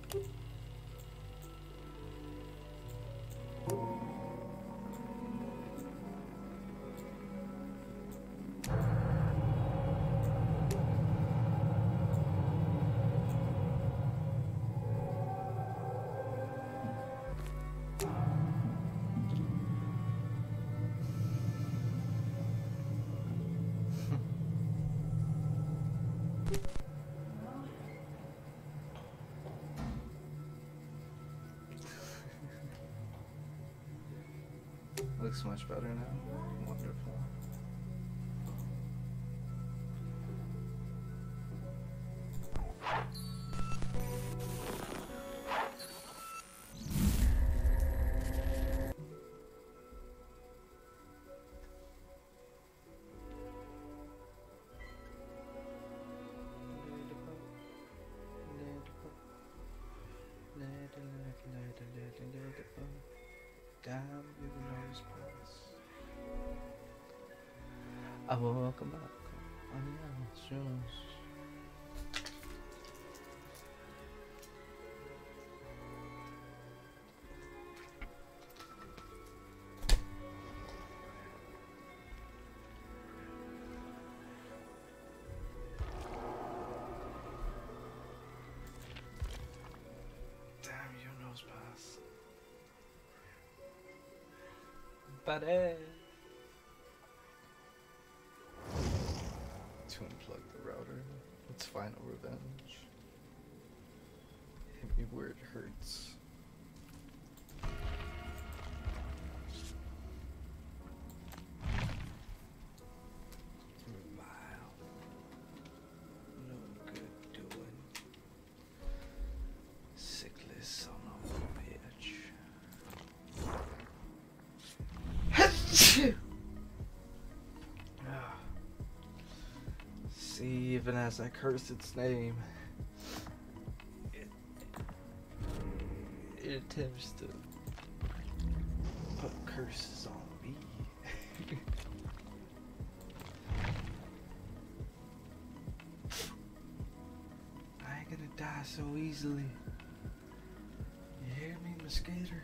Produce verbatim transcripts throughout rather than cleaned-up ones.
Looks much better now. Wonderful. Damn, you nose pass. I will welcome back. Oh yeah, sure. Damn, you nose pass. Buddy. To unplug the router. It's final revenge. Hit me where it hurts. Revile. No good doing. Sickly son of a bitch. See, even as I curse its name, it, it attempts to put curses on me. I ain't gonna die so easily. You hear me, Mosquator?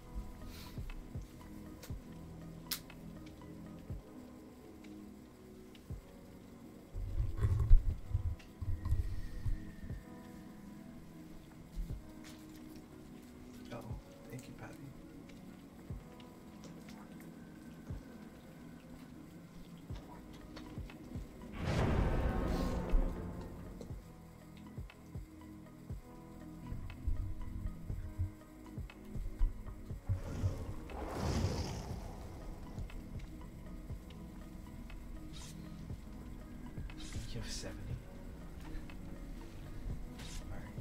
You have seventy. Alright,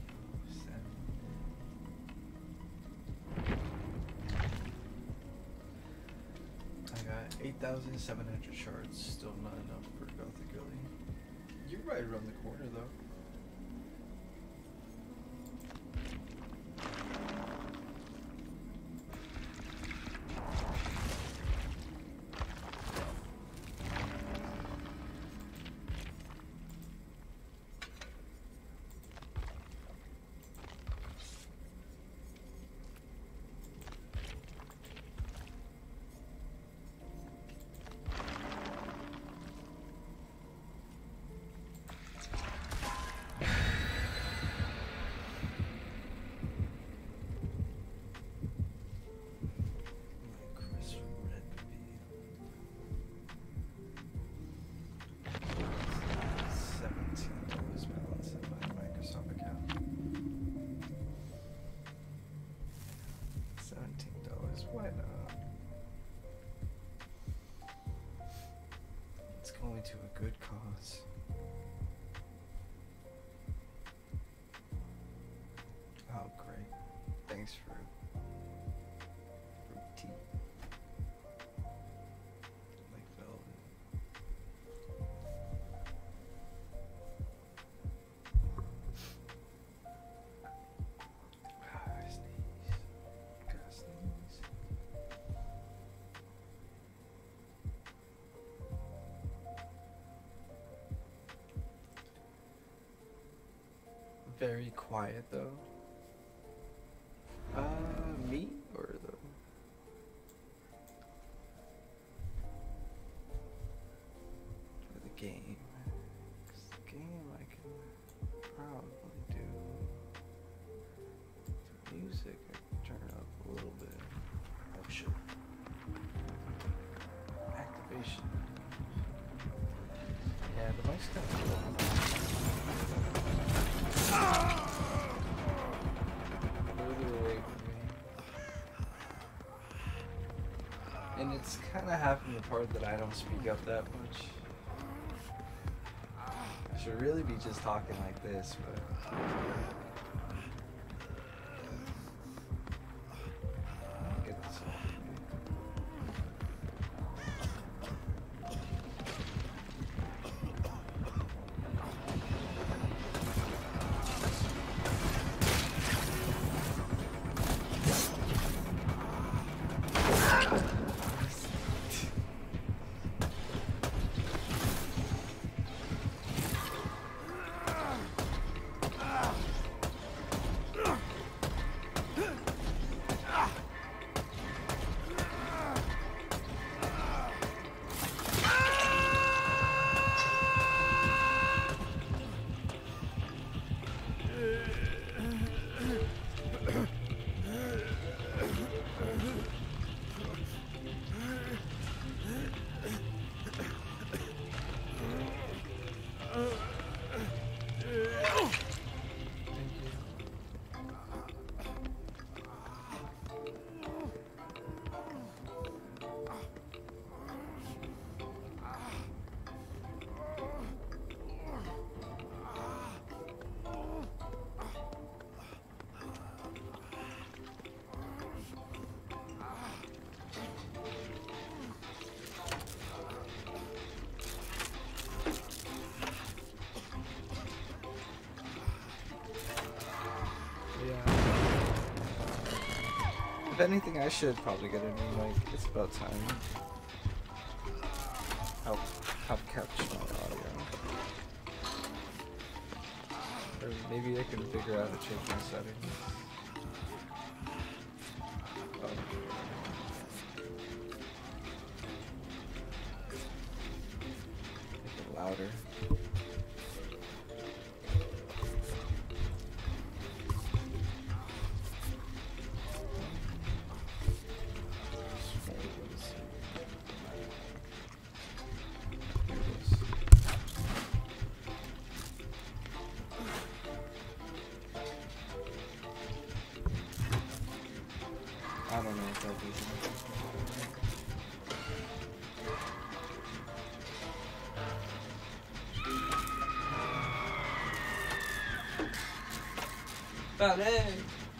seven. I got eight thousand seven hundred shards, still not enough for Gothic Gully. You're right around the corner though. Why not? It's going to a good cause. Oh, great. Thanks for fruit tea. Like velvet. Ah, I sneeze. Gotta sneeze. Very quiet though. game. 'Cause the game I can probably do. The music I can turn up a little bit. Oh shit. Activation. Yeah, the mic's kind of cool. Further away from me. And it's kind of having the part that I don't speak up that much. I should really be just talking like this, but... I'll get this off of me. If anything, I should probably get a new mic. It's about time. Help, help capture my audio. Or maybe I can figure out how to change my settings. Oh. Make it louder. I don't know if that'll be Ballet!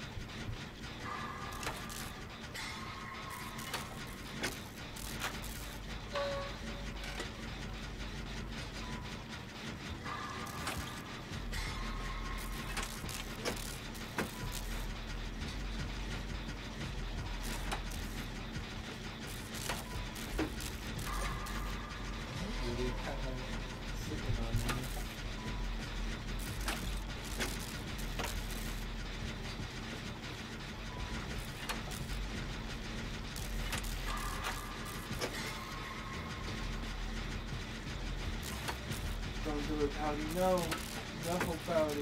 Don't do it, Pouty. No. No, Pouty.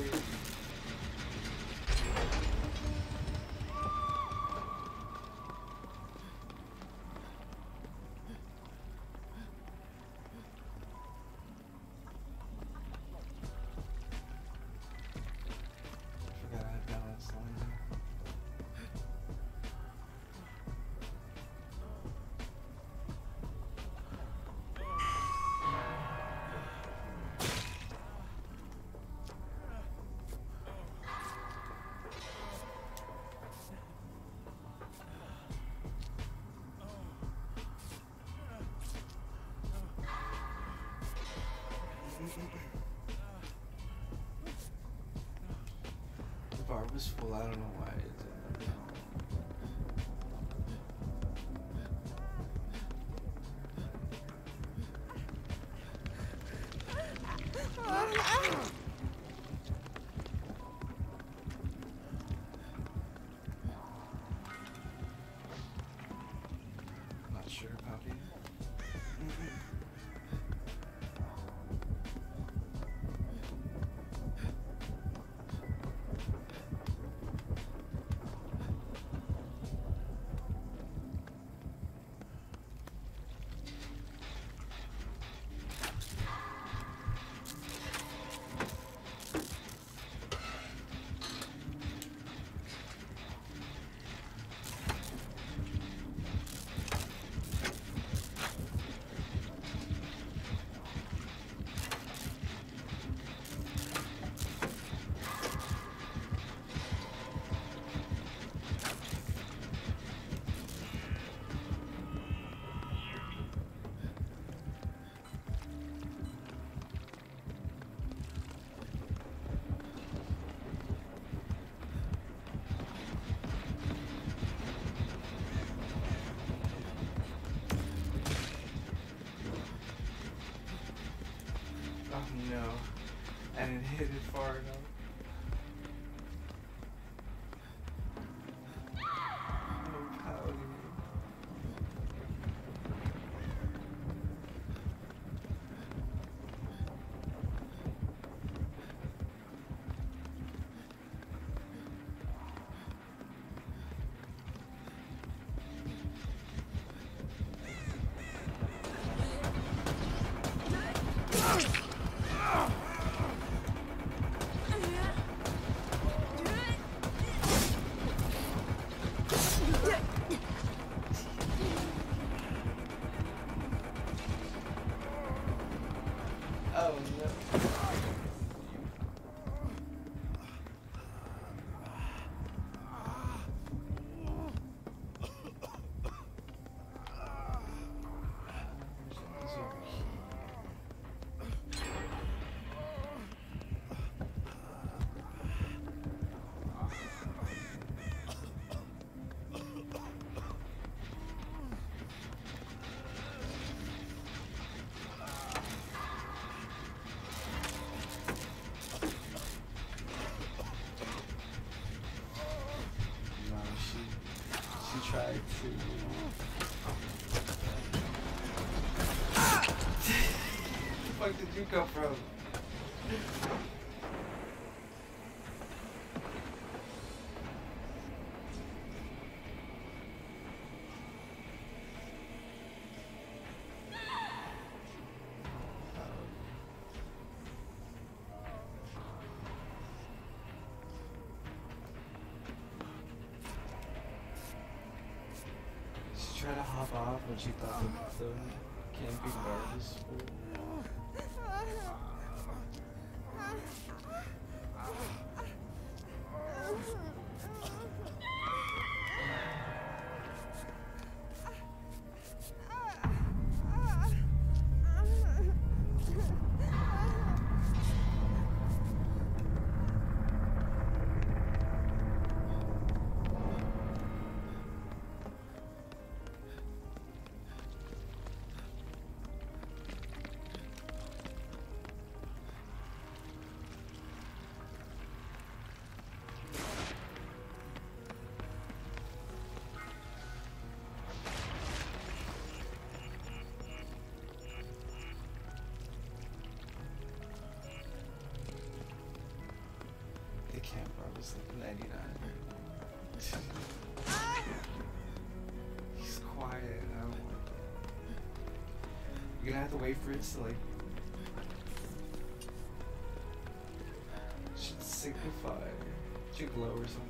Forgot I had balance line. The bar was full, I don't know why it did. Not sure about it. know. I didn't hit it far enough. Oh, Powder. Oh no. She tried to. Where the fuck did you come from? She tried to hop off when she thought the, the camping bar was full. The camp bar was like ninety-nine. He's quiet. I don't want that. You're gonna have to wait for it to like should signify, should glow or something.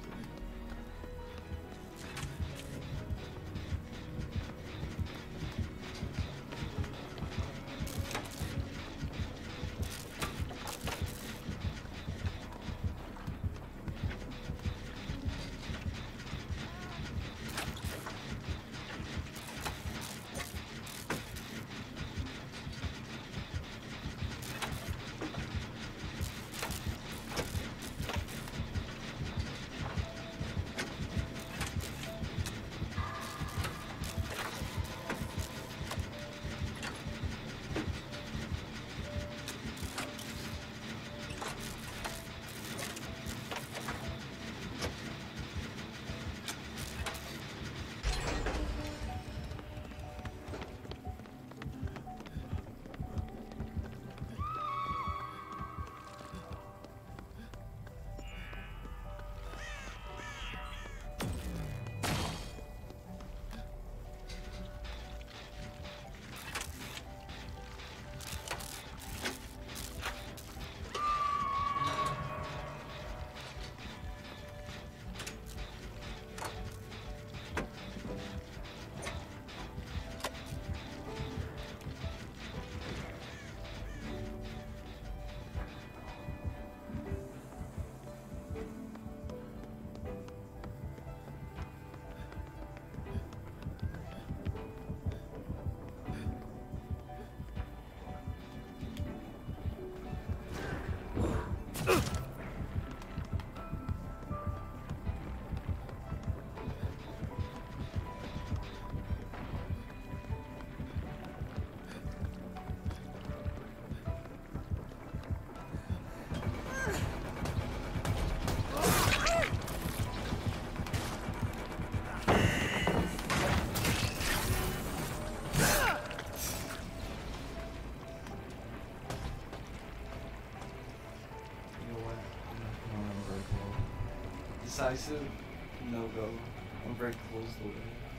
decisive no go. I'm very close the way.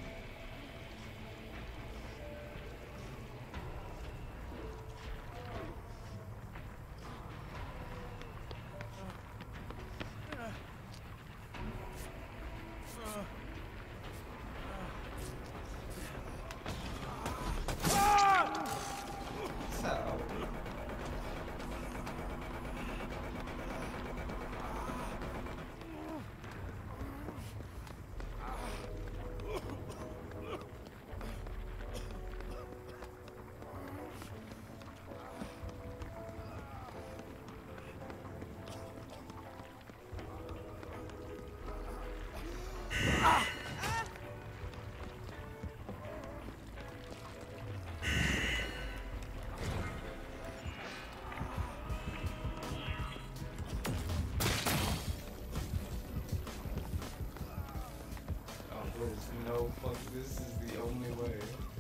No, fuck, this is the only way.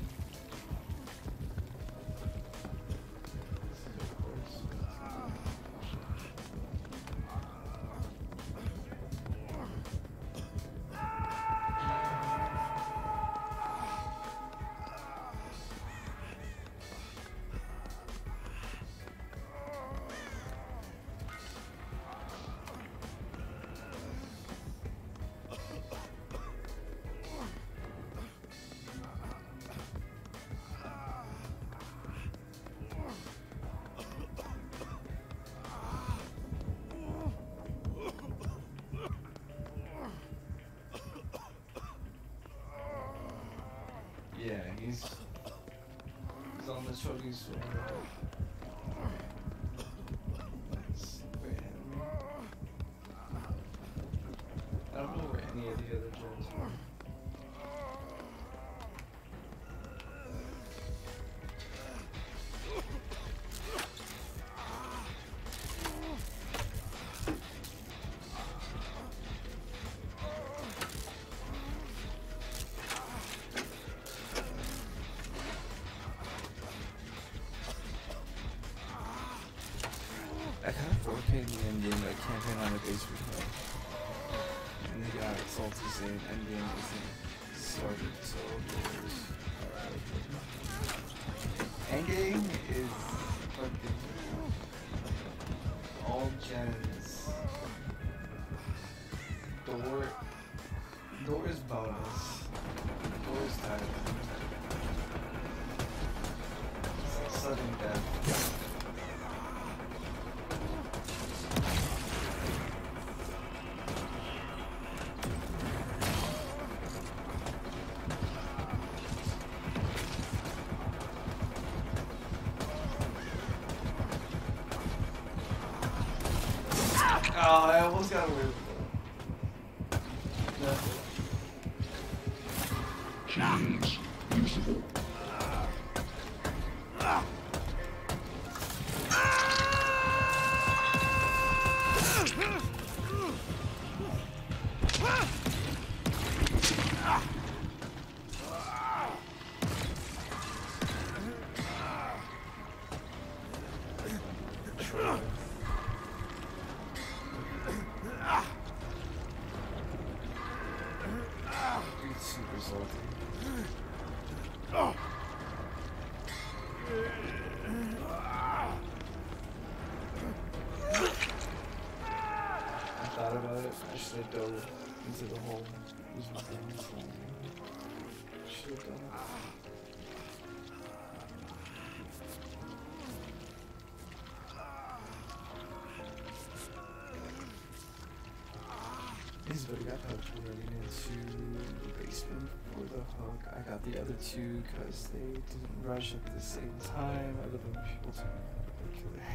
This is of course. Yeah, he's he's on the choking sword. Let's wait him. I don't know where any of the other gens are. I kind of four K the endgame, but I can't hit on a base replay. And they got salty saying endgame isn't started, so alright. Endgame is fucking all gens. Door, door is bonus. Door is title. It's like sudden death. Oh, I almost got away with that. No. Change usable. Dude's super salty. I thought about it. I should have dove into the hole. Use my brain. Should have done it. He's already got hooked. We're running into the basement for the hook. I got the other two because they didn't rush at the same time. Other than people to kill it.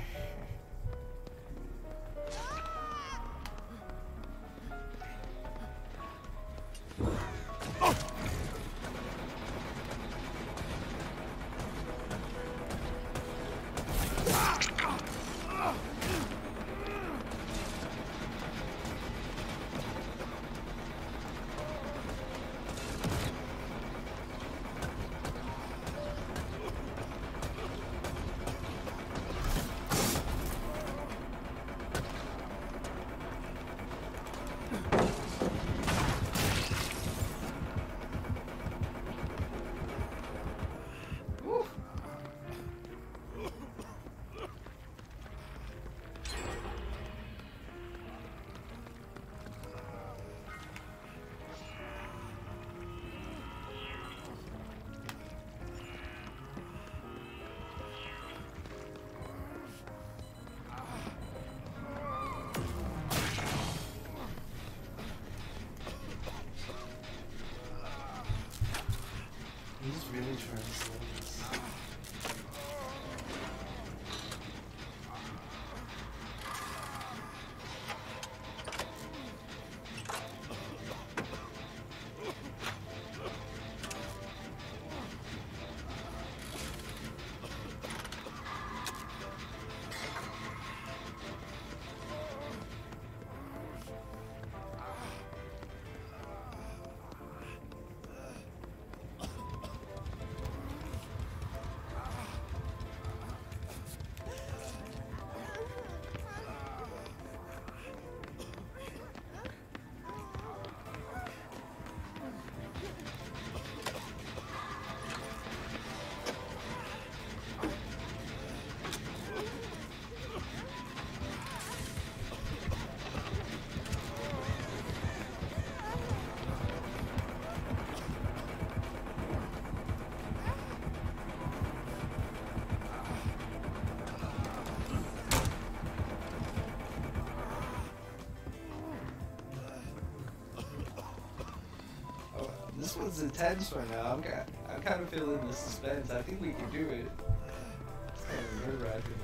one's intense right now. I'm kind, I'm kind of feeling the suspense. I think we can do it. It's kind of nerve-wracking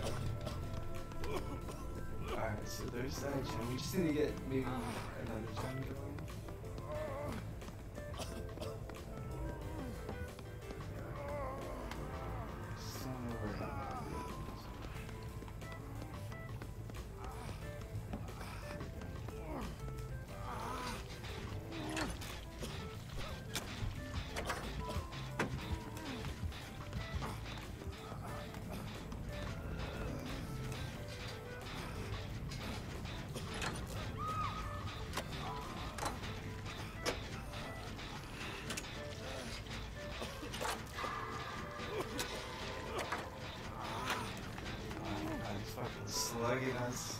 though. Alright, so there's that gem. We just need to get maybe another gem going. Just don't know where that is. Slugging us.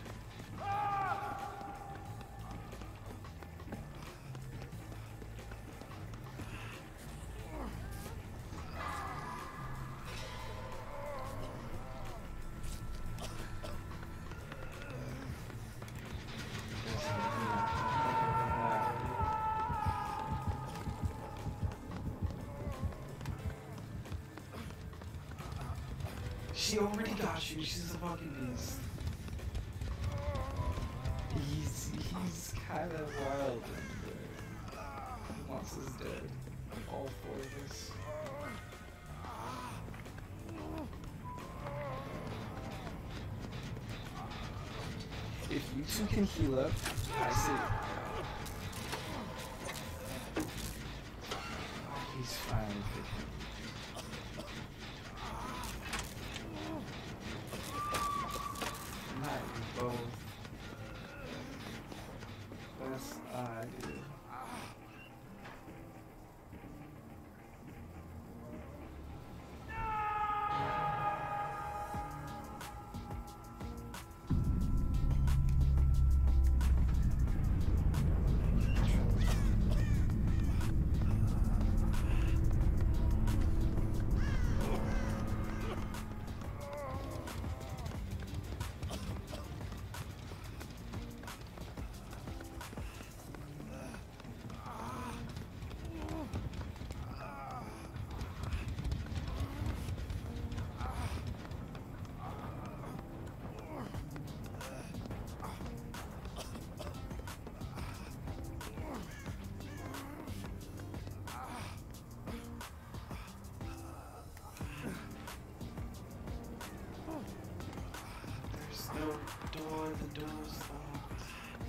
She already got you. She's a fucking beast. He's he's kind of wild and uh, he wants us dead. I'm all for this. If you two can heal up, I say. He's fine. Both. Best idea. No door, the door's locked.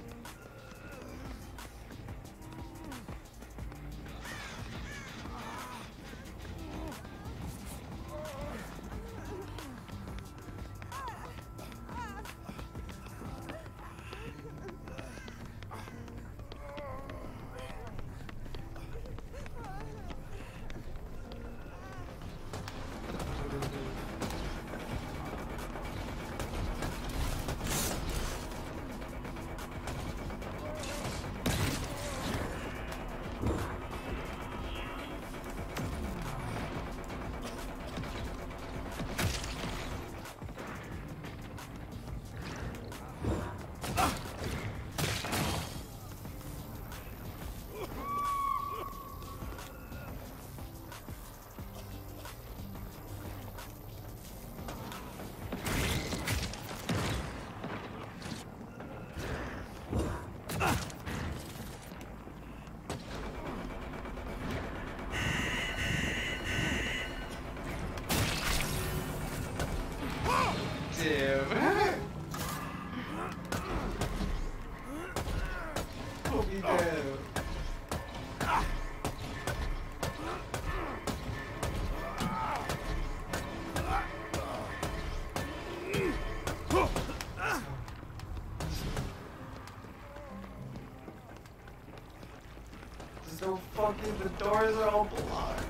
Damn. Put me down. There's no fucking, the doors are all blocked.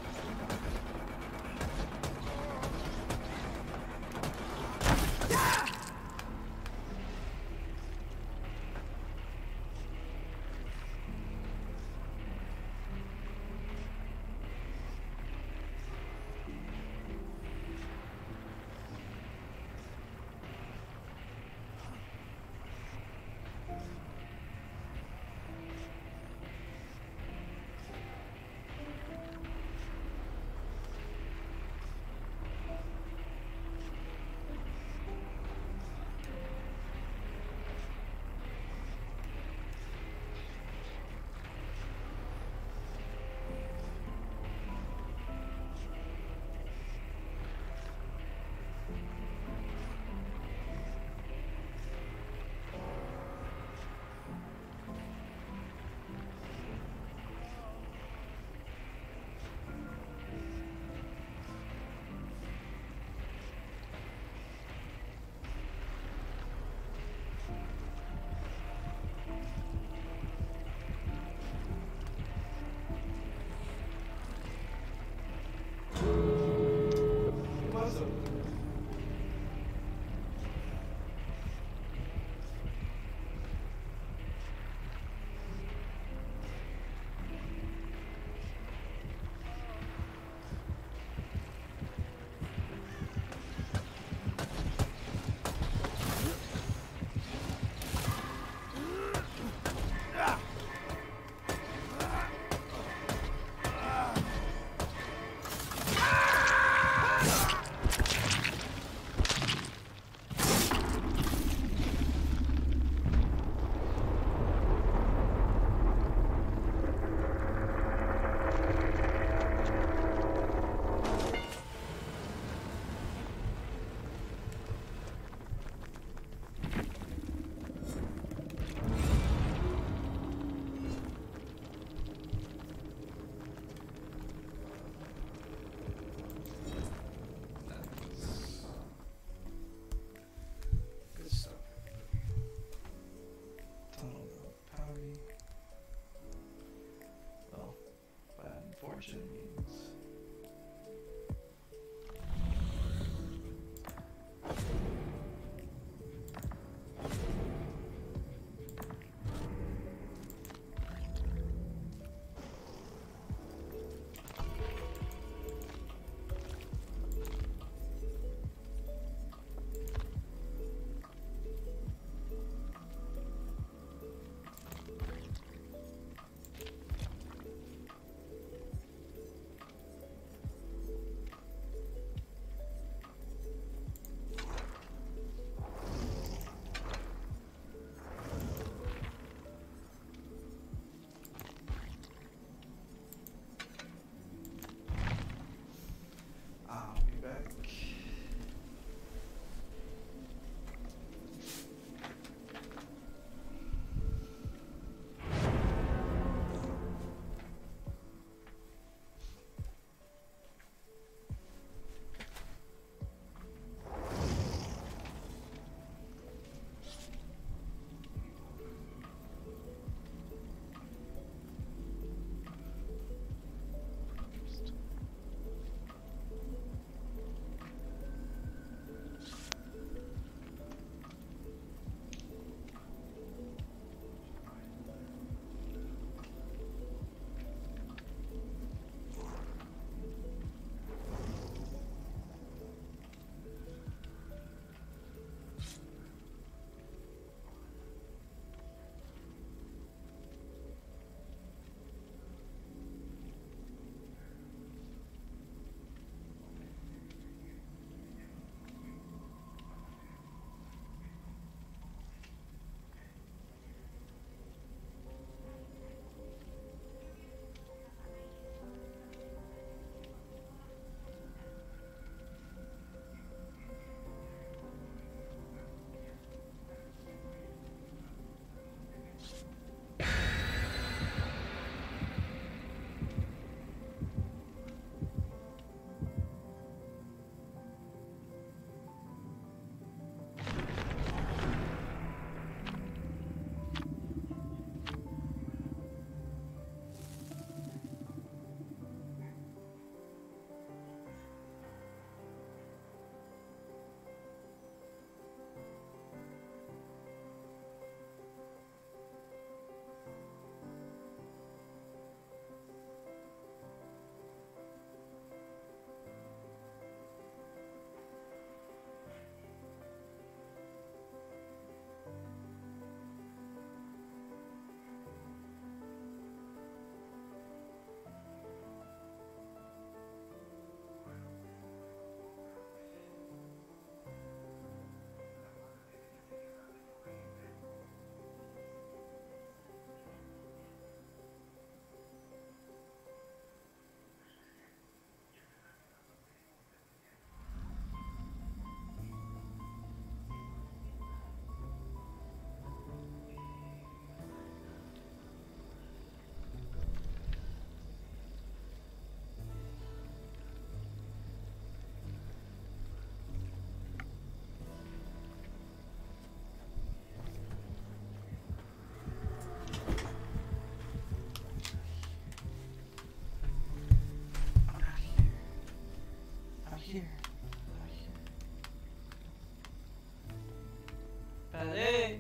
Hey.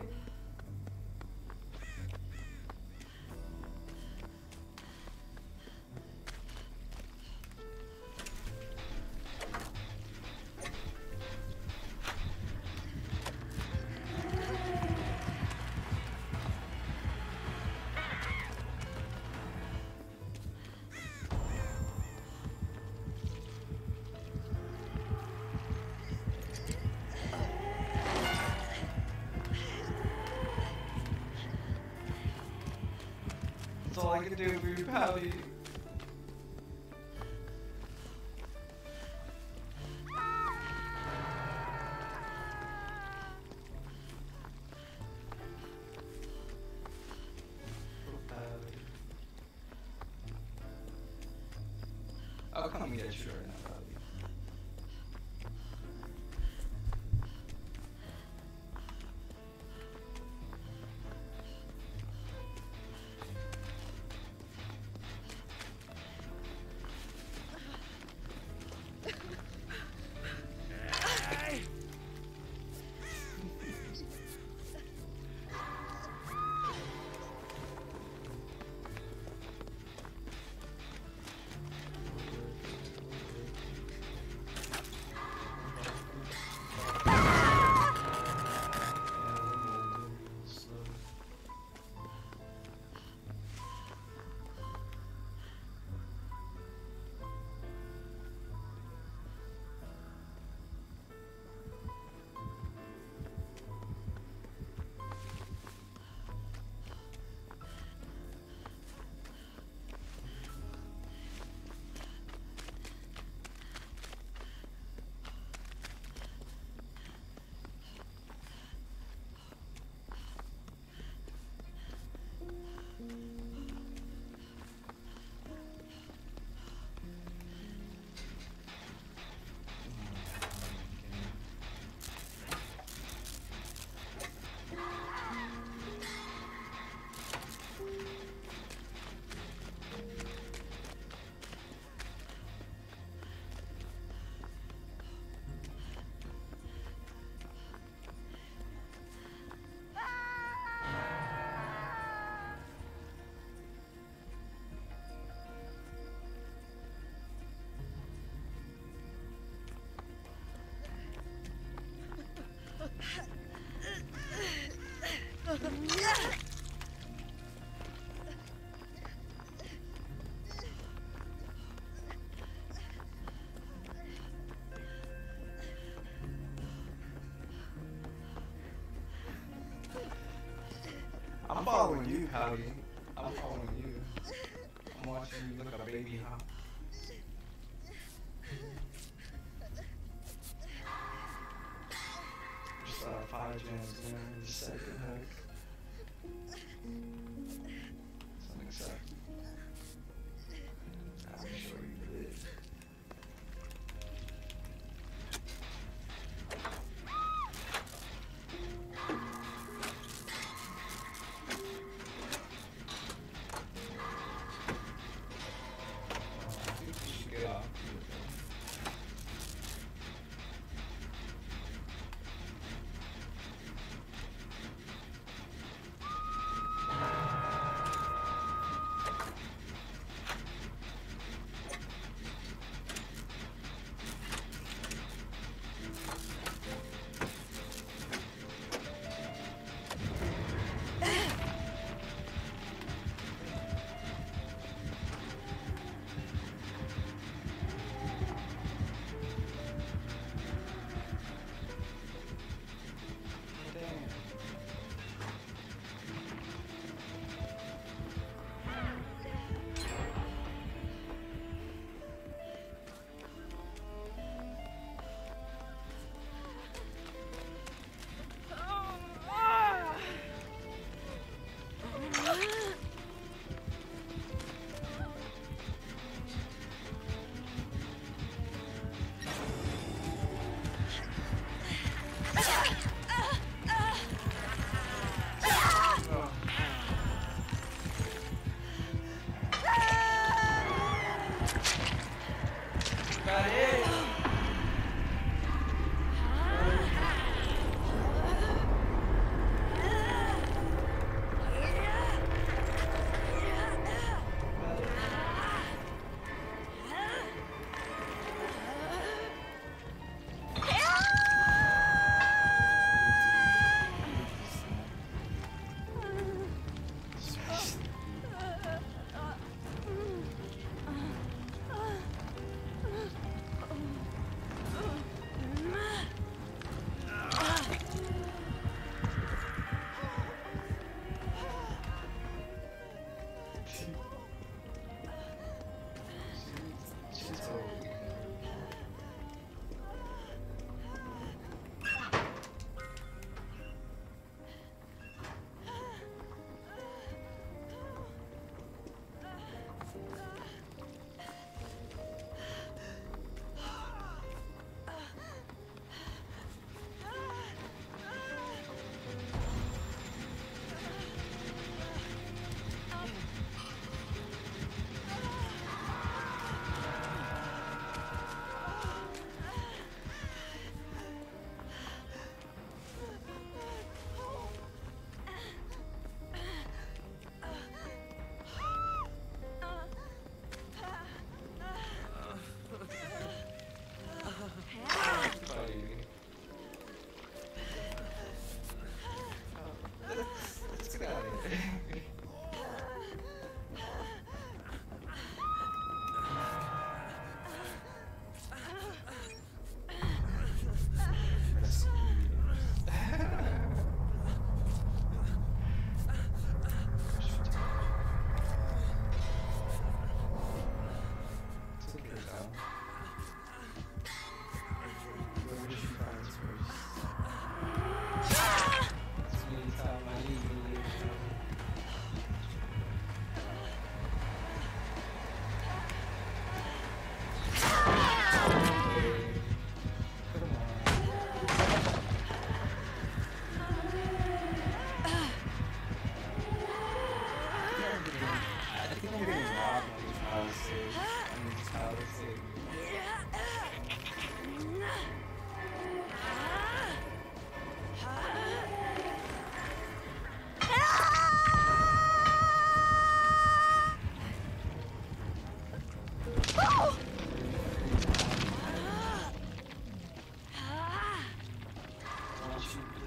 That's all I can do for you, Pouty. I'll come and get you right now, Pouty. I'm following you, Pouty. I'm following you. I'm watching you look a baby hop. Just uh, five jams in, just second hook. Something sucks. I'm sure you did. Get off.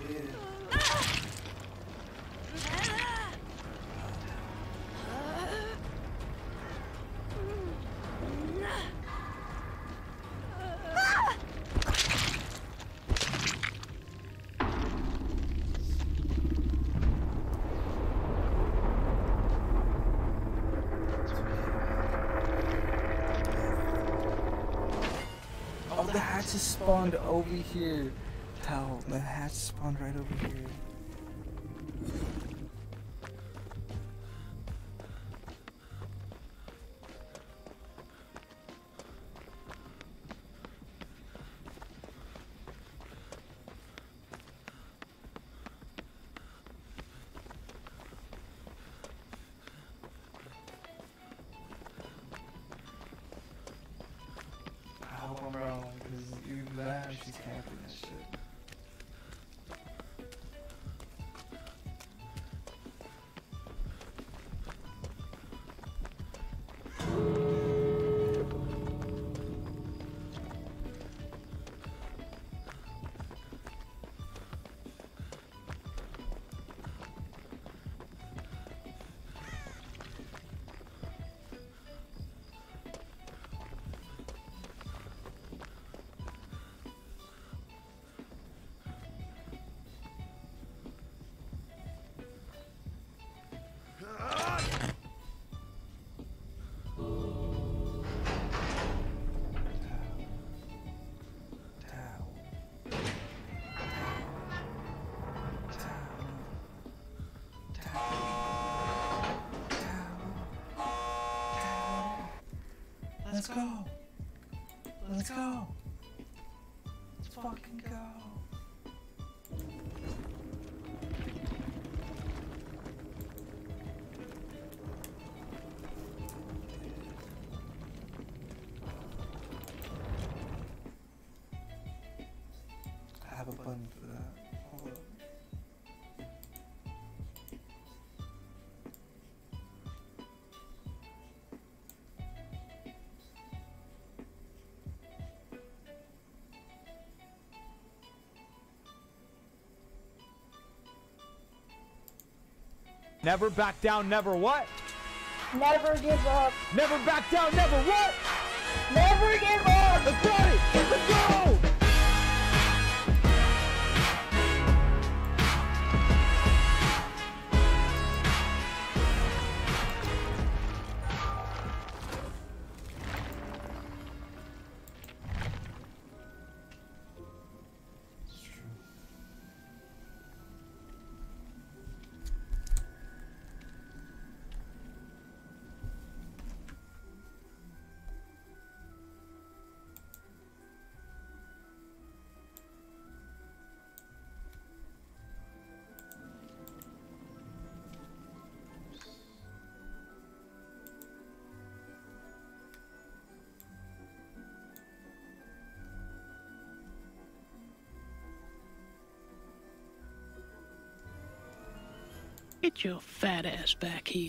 Oh, the hatch is spawned over here. Towel, the hatch spawned right over here. I hope I'm wrong, because even that, she's camping that shit. Let's go. Let's go. Let's fucking go. I have a button for that. Hold up. Never back down, never what? Never give up. Never back down, never what? Never give up. Let's got it! Let's go! It's true. Get your fat ass back here.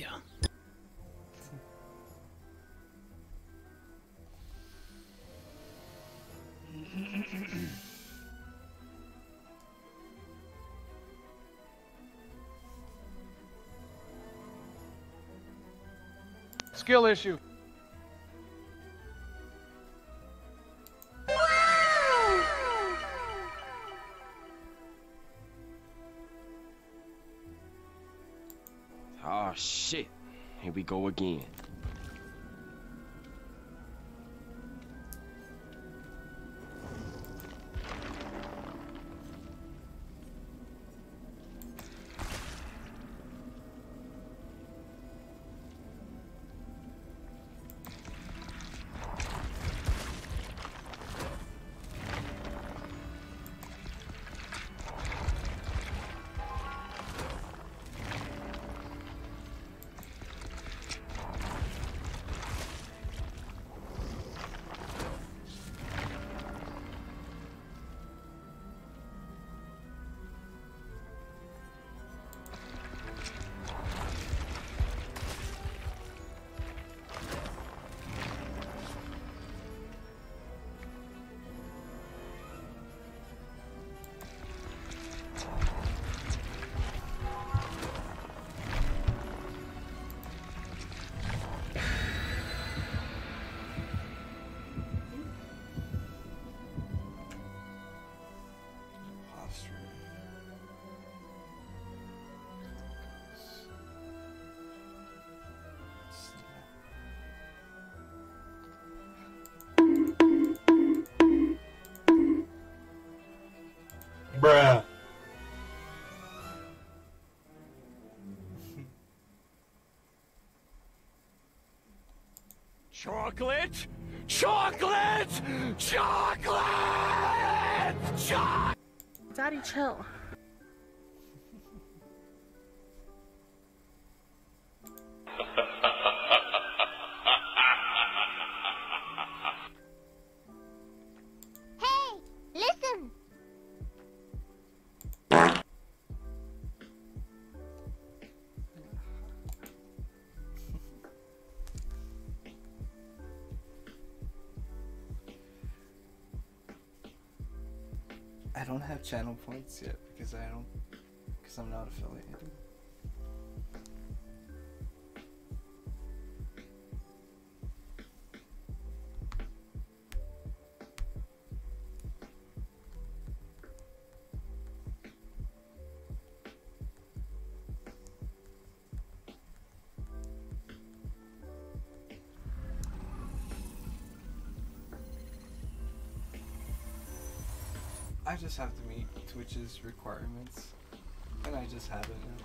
Skill issue. Oh shit. Here we go again. Bruh. Chocolate! Chocolate! Chocolate! Chocolate! Daddy, chill. Hey, listen. I don't have channel points yet because I don't, because I'm not affiliated. I just have to meet Twitch's requirements, and I just haven't yet.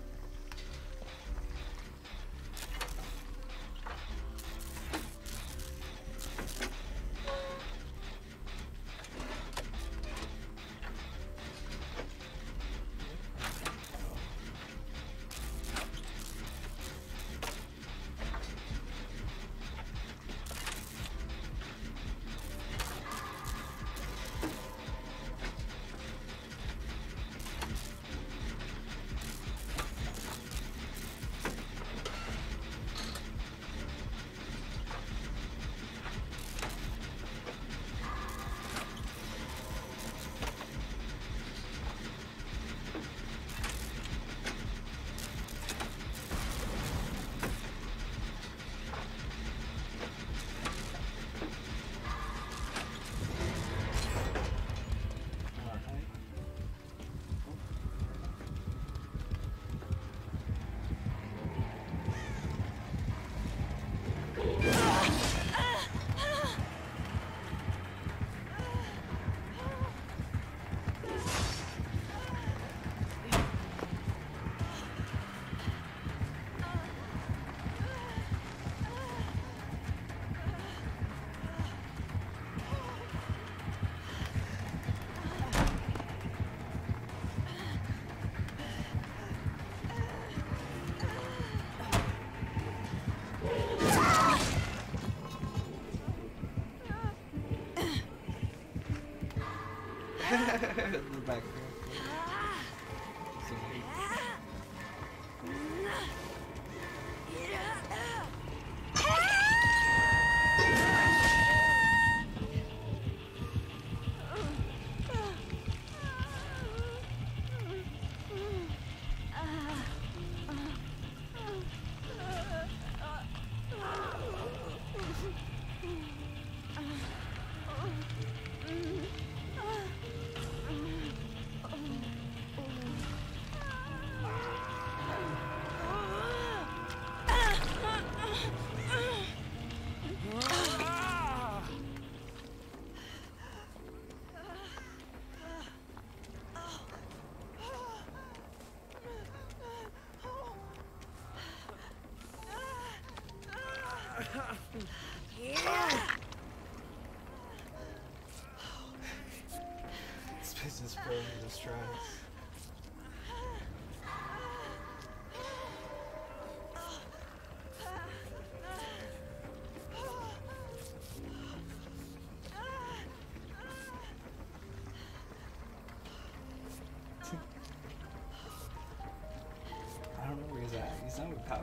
The back. This business bro is stress. I don't know where he's at. He's not with Powder.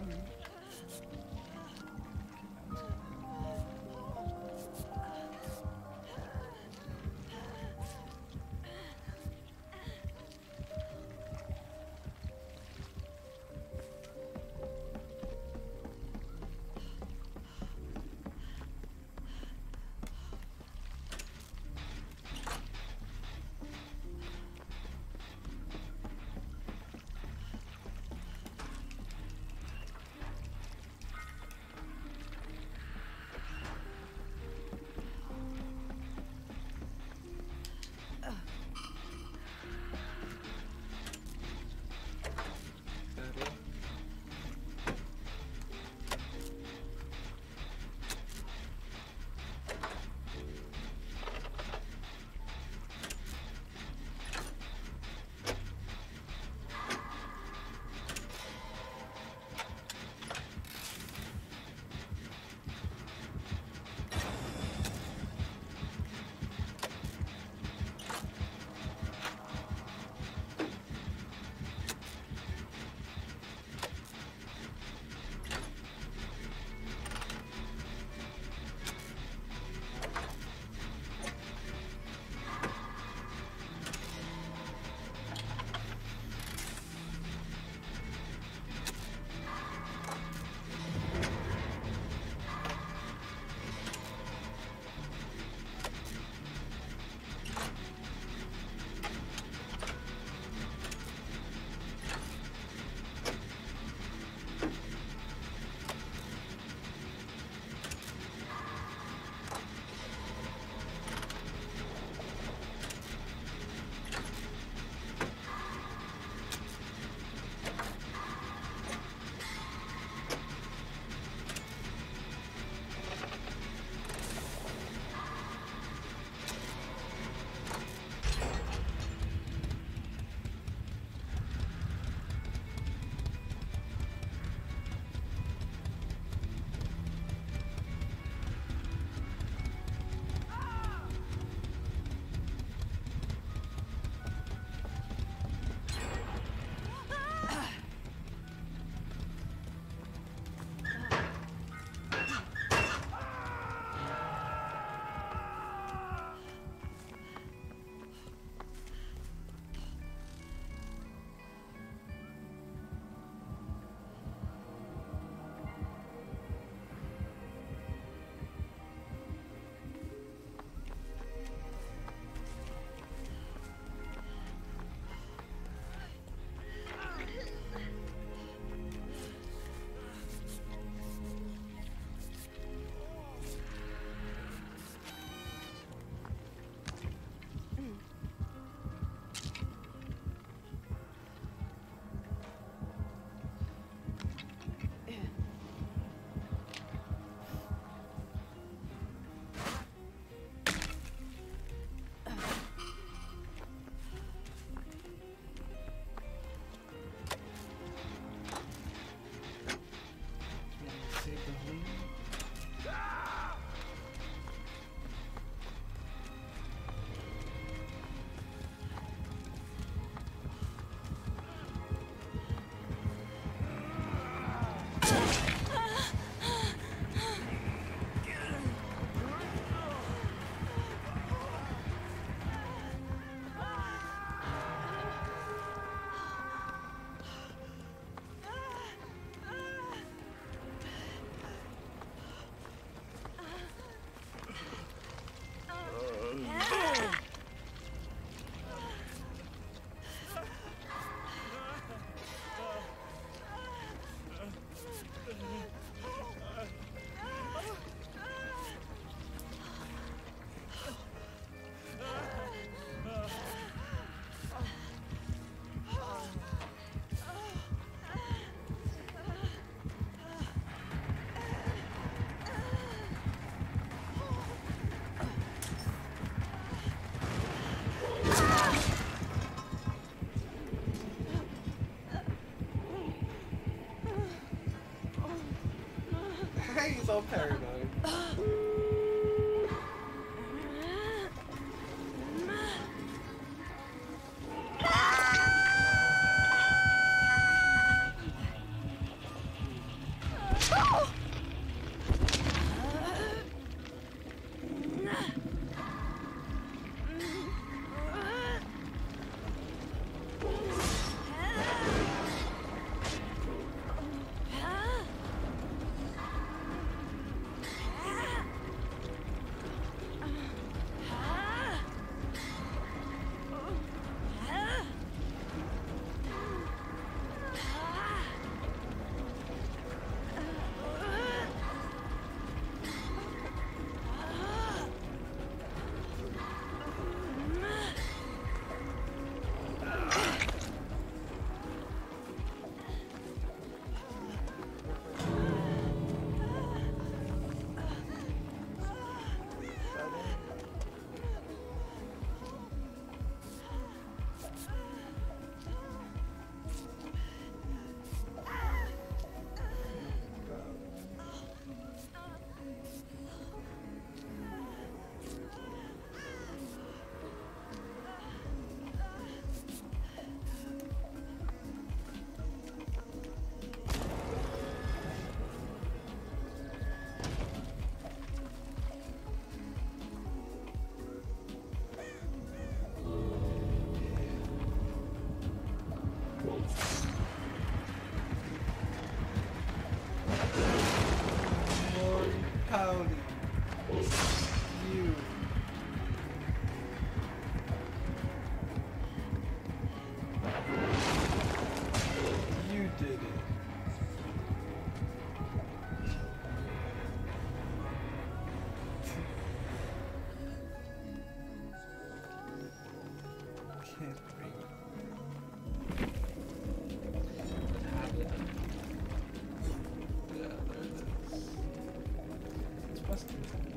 He's all paranoid. Howdy. You. You did it. Can't bring it. Yeah, there it is. It's busted.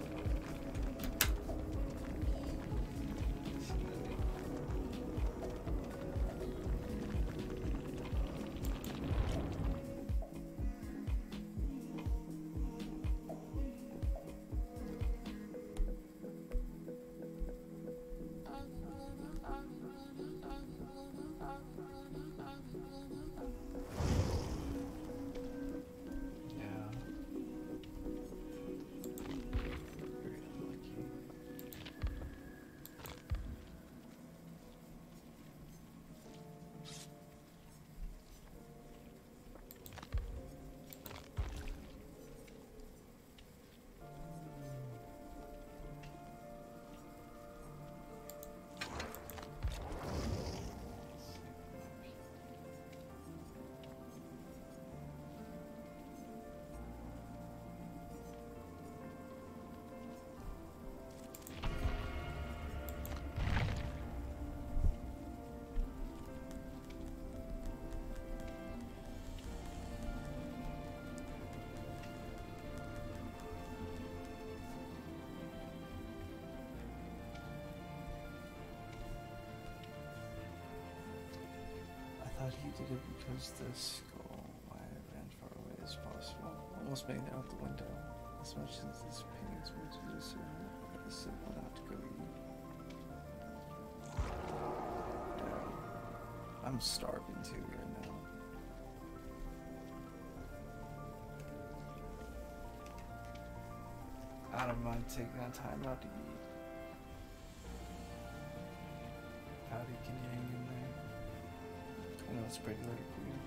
I thought he did it because the skull might have ran as far away as possible. Almost made it out the window. As much as this pains me to do so, I said we'll have to go eat. Damn. I'm starving too right now. I don't mind taking that time out to eat. Howdy, can you hang in there? I know it's pretty late for you.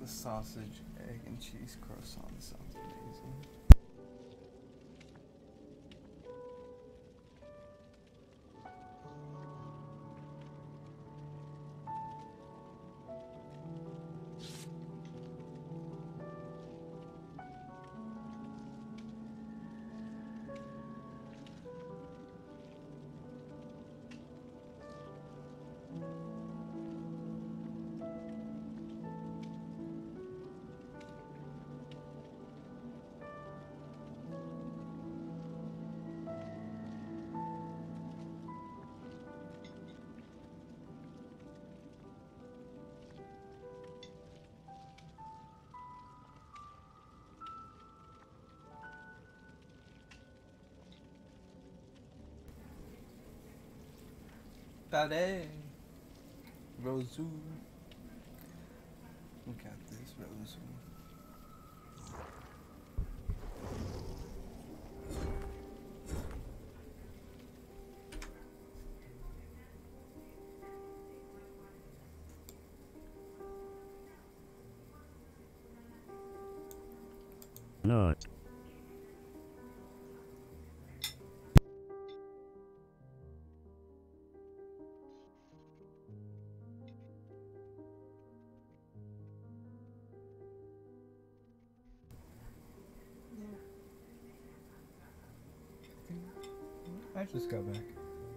sausage, egg, and cheese croissant sounds amazing. Pade, Rosu. Look at this, Rosu. Not. I just got back.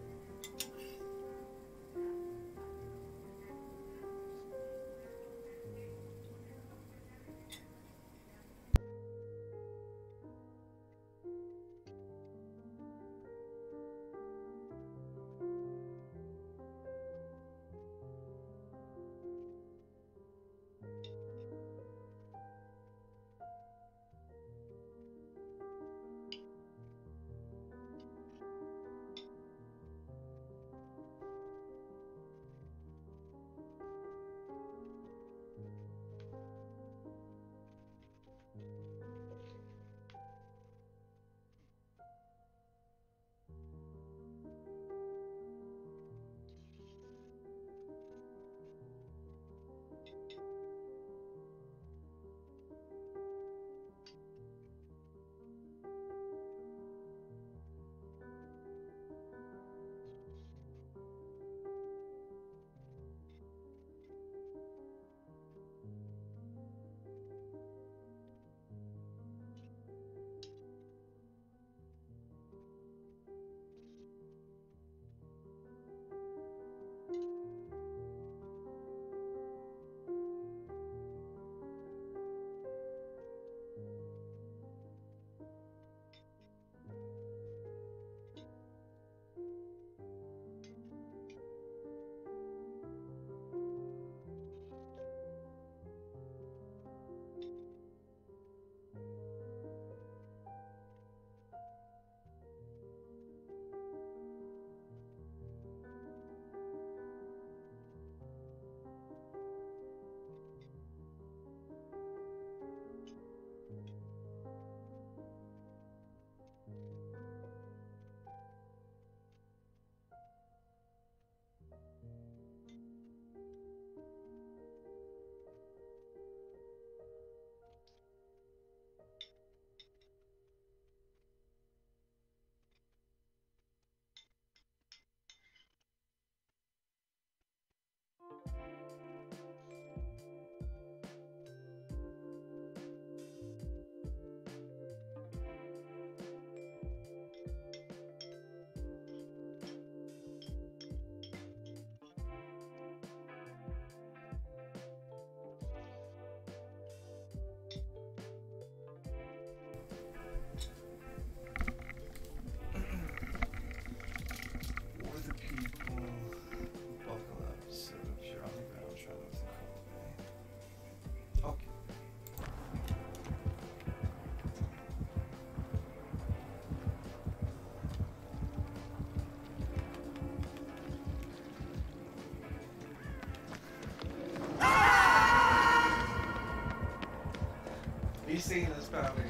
He's seeing us, Poppy.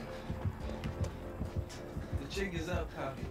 The jig is up, Poppy.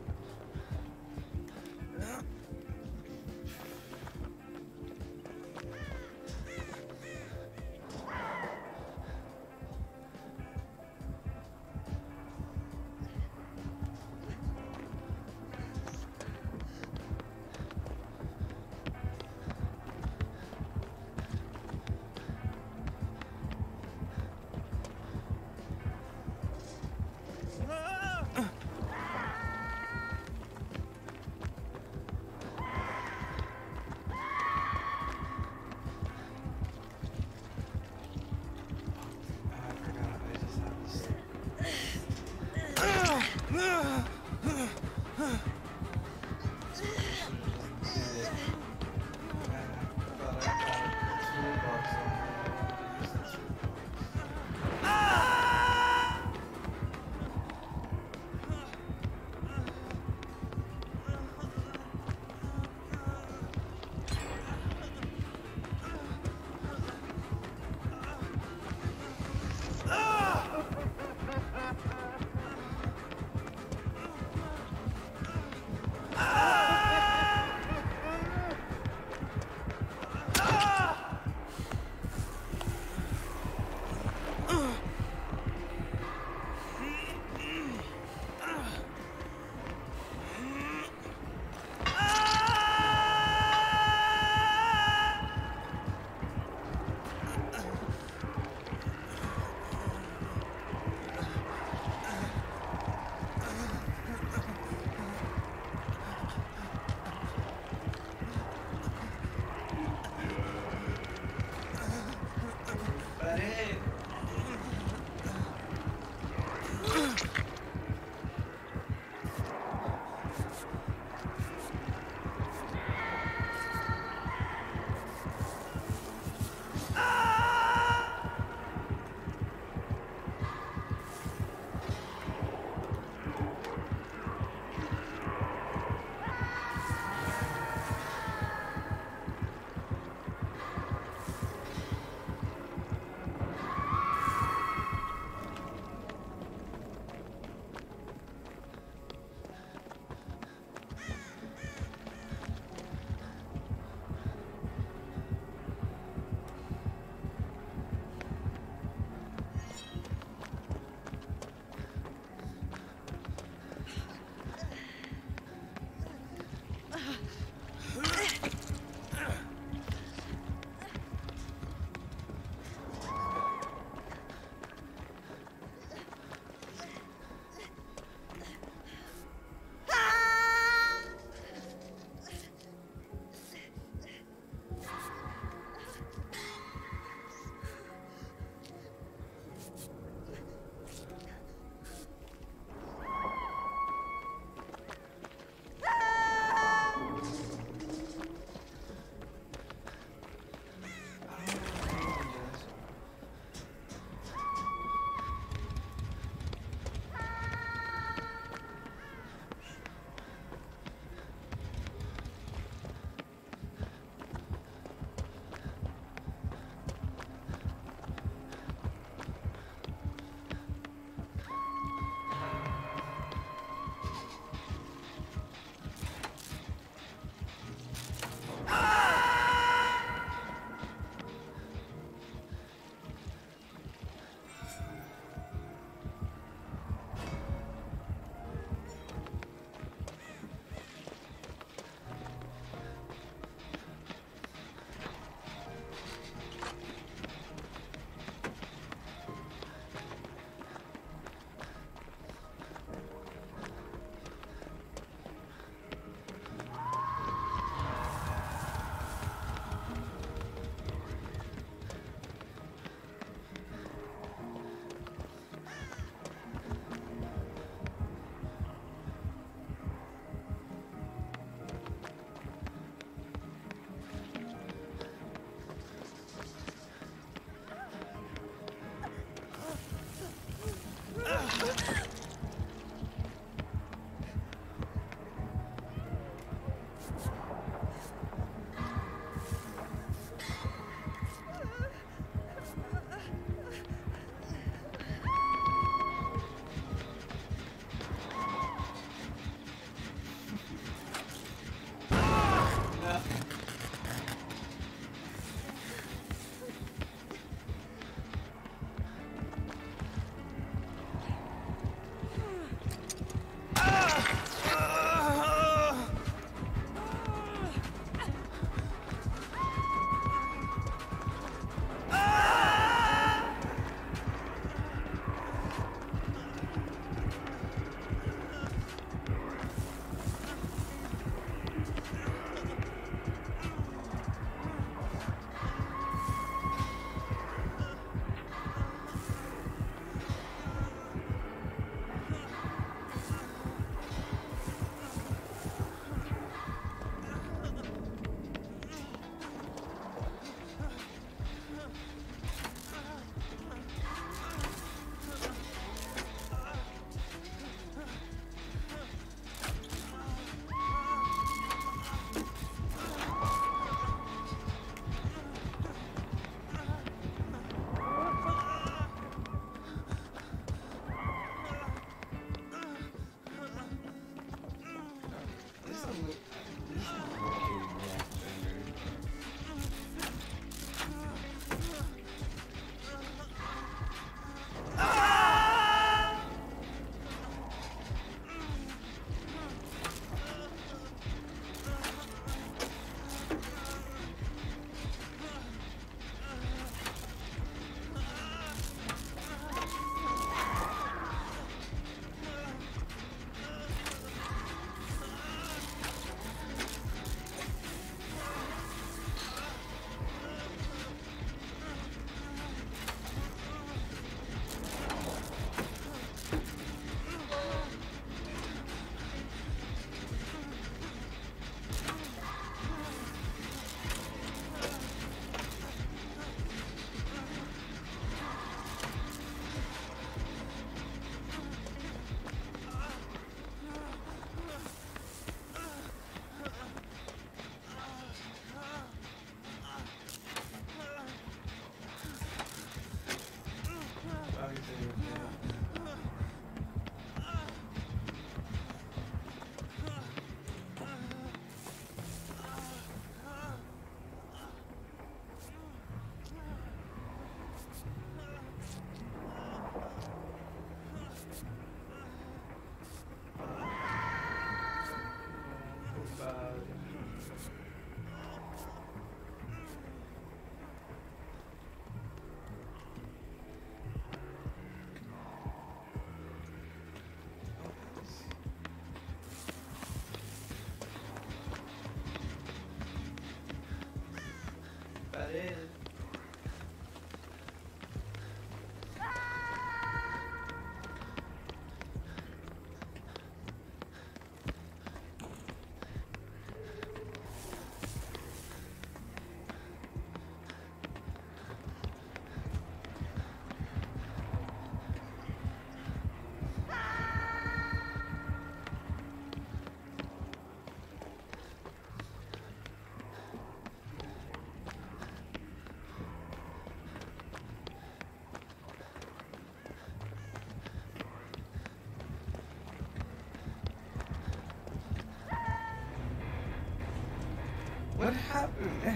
What happened?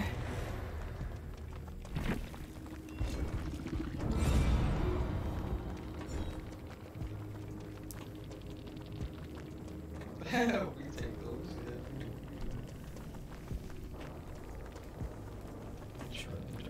We take those, yeah. Sure, sure.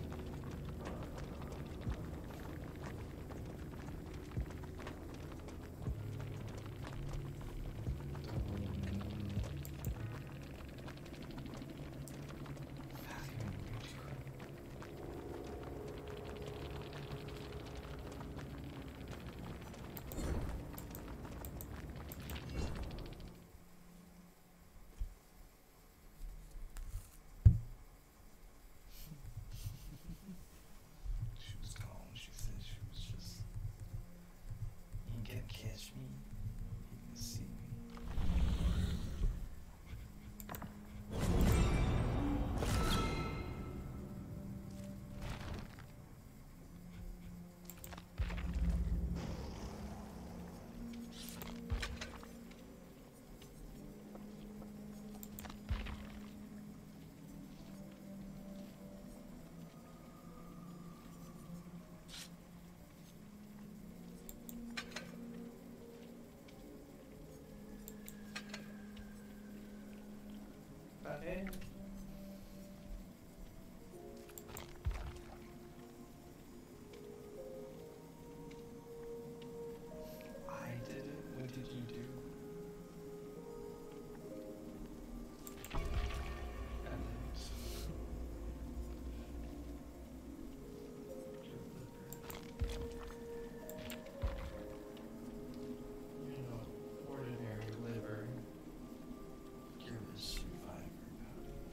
She was calm. She said she was just, you can't catch me. You can see me. Bye. I did it. What did you do? I didn't. You're no ordinary liver. You're the survivor, Powder.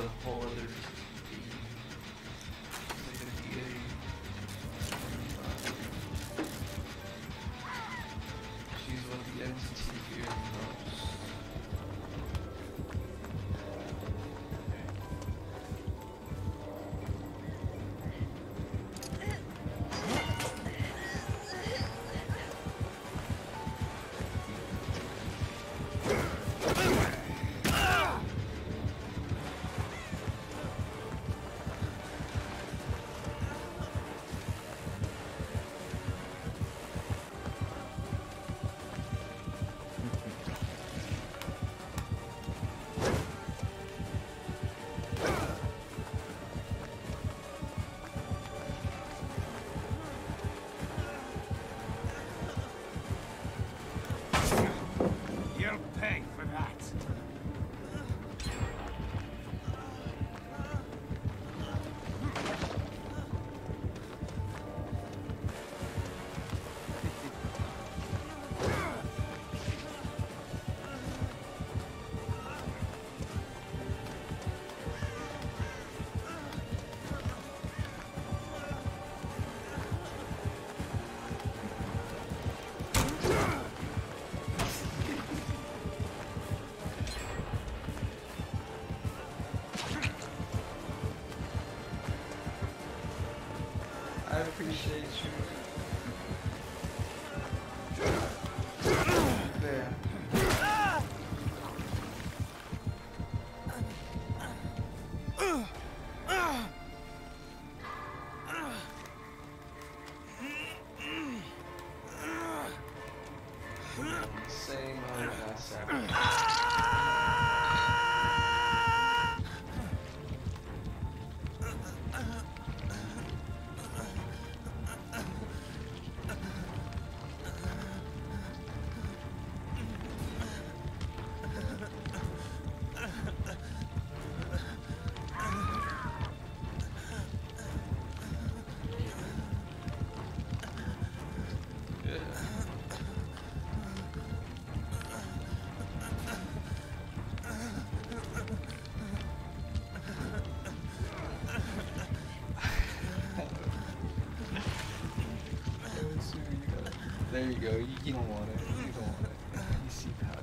whole other game. It's like an E A. She's one of the N C T girls. You'll pay for that. I appreciate you. There. Same old ass. There you go. You, you don't want it. You don't want it. You see Patty.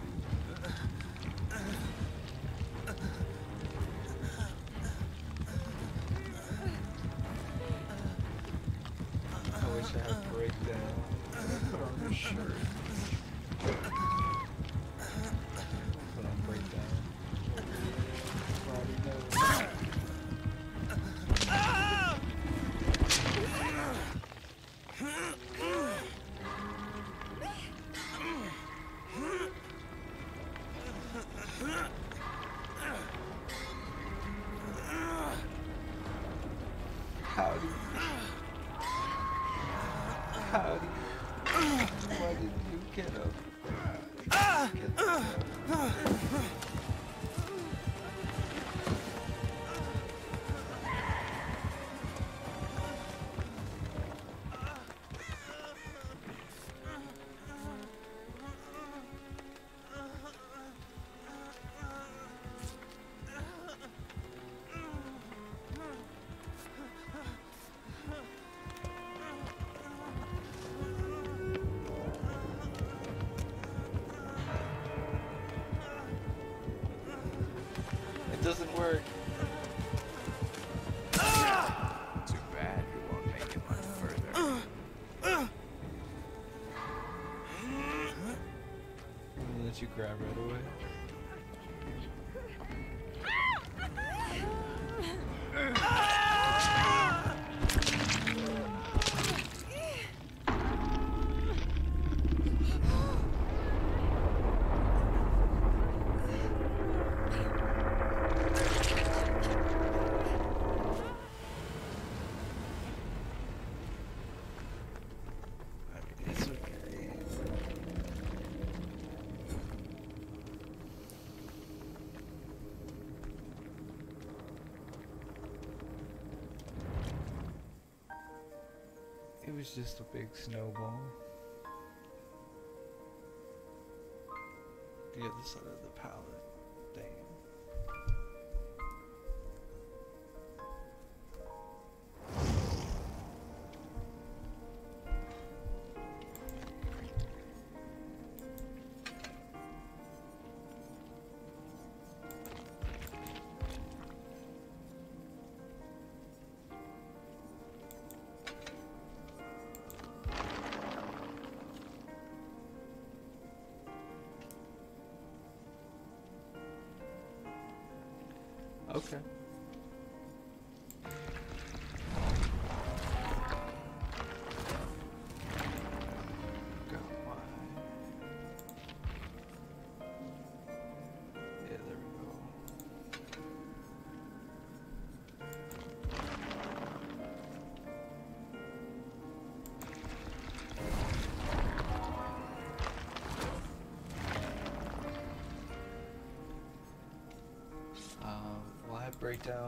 I wish I had breakdown. Put on her shirt. Put on breakdown. Already know. Howdy. Howdy. Why did you get up? Get up. It doesn't work. Too bad you won't make it much further. I'm gonna let you grab right away. It's okay. It was just a big snowball. The other side of the pallet. Damn. Okay. Got my. Yeah, there we go. Um, we'll have breakdown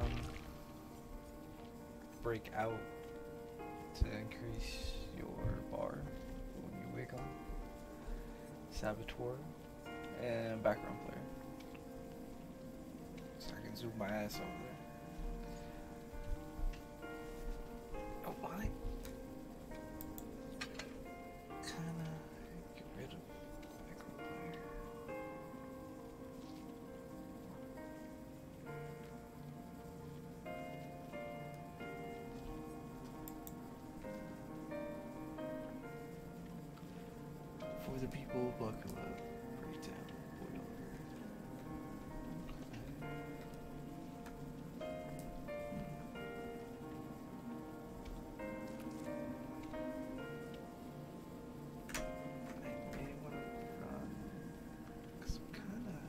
break out to increase your bar when you wake up. Saboteur and background player. So I can zoom my ass over there. Oh my! Kinda get rid of background player. For the people, buckle up, breakdown, boiler. I may want to run, cause I'm kinda.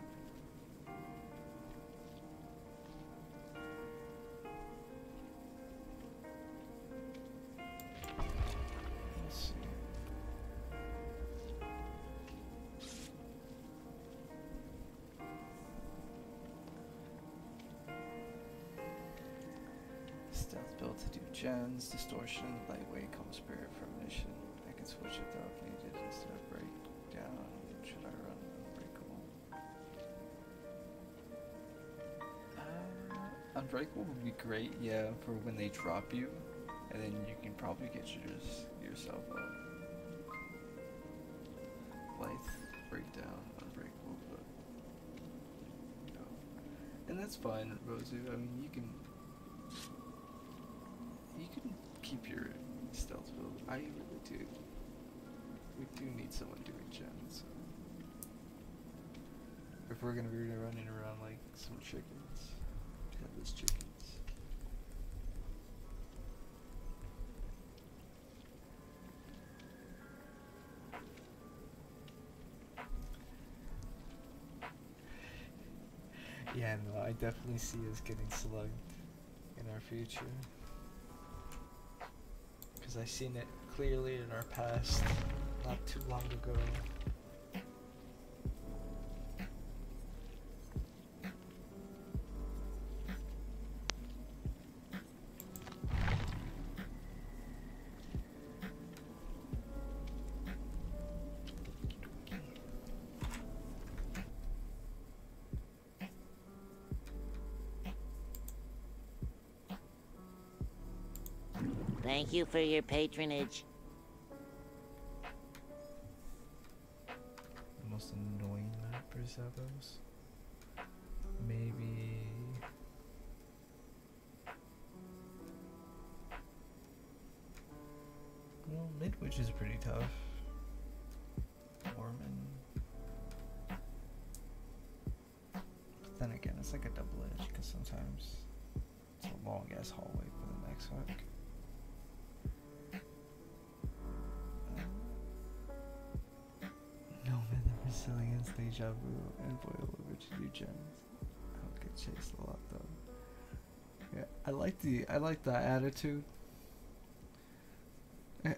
Let's see. Stealth build to do gens, distortion, lightweight, calm spirit, premonition. I can switch it though if needed instead of breakdown. Should I run unbreakable? Uh, unbreakable would be great, yeah, for when they drop you, and then you can probably get yours, yourself up. Light, breakdown, unbreakable, but no. And that's fine, Rosu. I mean, you can. You can keep your stealth build. I really do. We do need someone doing gens. If we're gonna be running around like some chickens, headless chickens. Yeah, no, I definitely see us getting slugged in our future. Because I seen it clearly in our past, not too long ago. Thank you for your patronage. The most annoying map for Zavos? Maybe... Well, Midwich is pretty tough. Mormon. But then again, it's like a double edge, because sometimes it's a long ass hallway for the next hook. No man, the resilience, deja vu, and boil over to do gens. I don't get chased a lot though. Yeah, I like the I like the attitude. But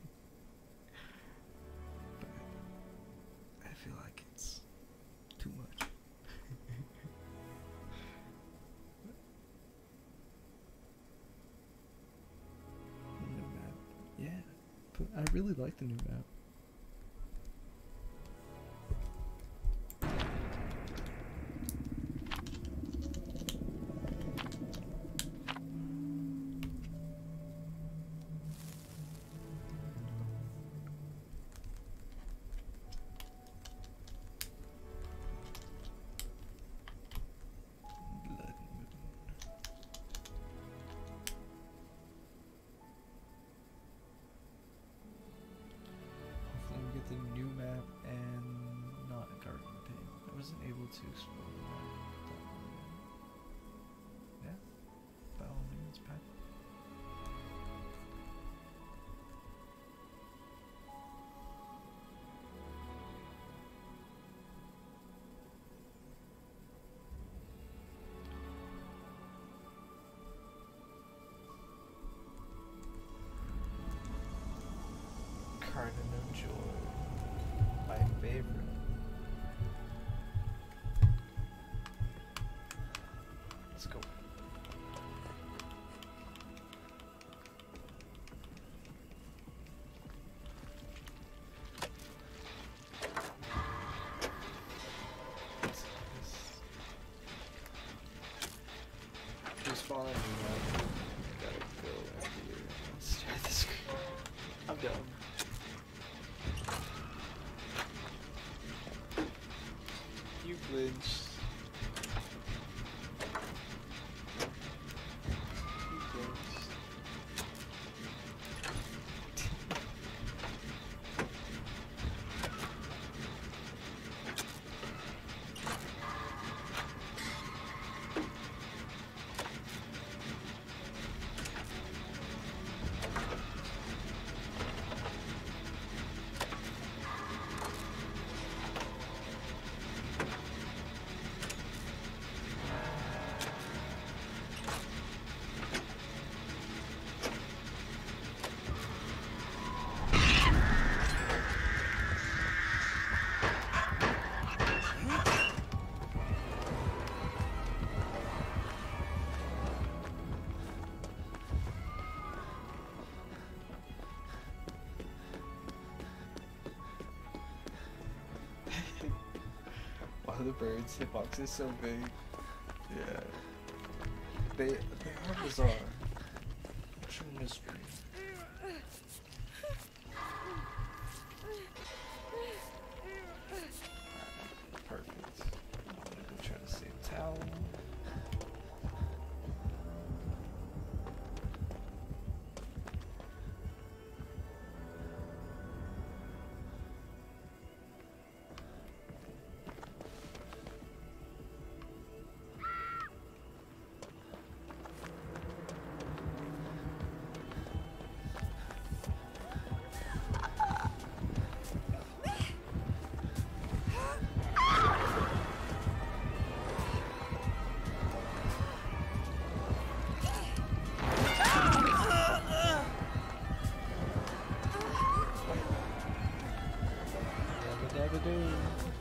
I feel like it's too much. New map, yeah. But I really like the new map. Blood Moon. Hopefully we get the new map and not a garden pit. I wasn't able to explore the map that one yet. favorite. Let's go. Who's following me? Right? Gotta go right here. Let's try the screen. I'm done. You flinched. You flinched. Wow, the birds hitbox is so big. Yeah. They they are bizarre. True mystery. Perfect. I'm gonna go try to save Tal. Dabba dabba doo.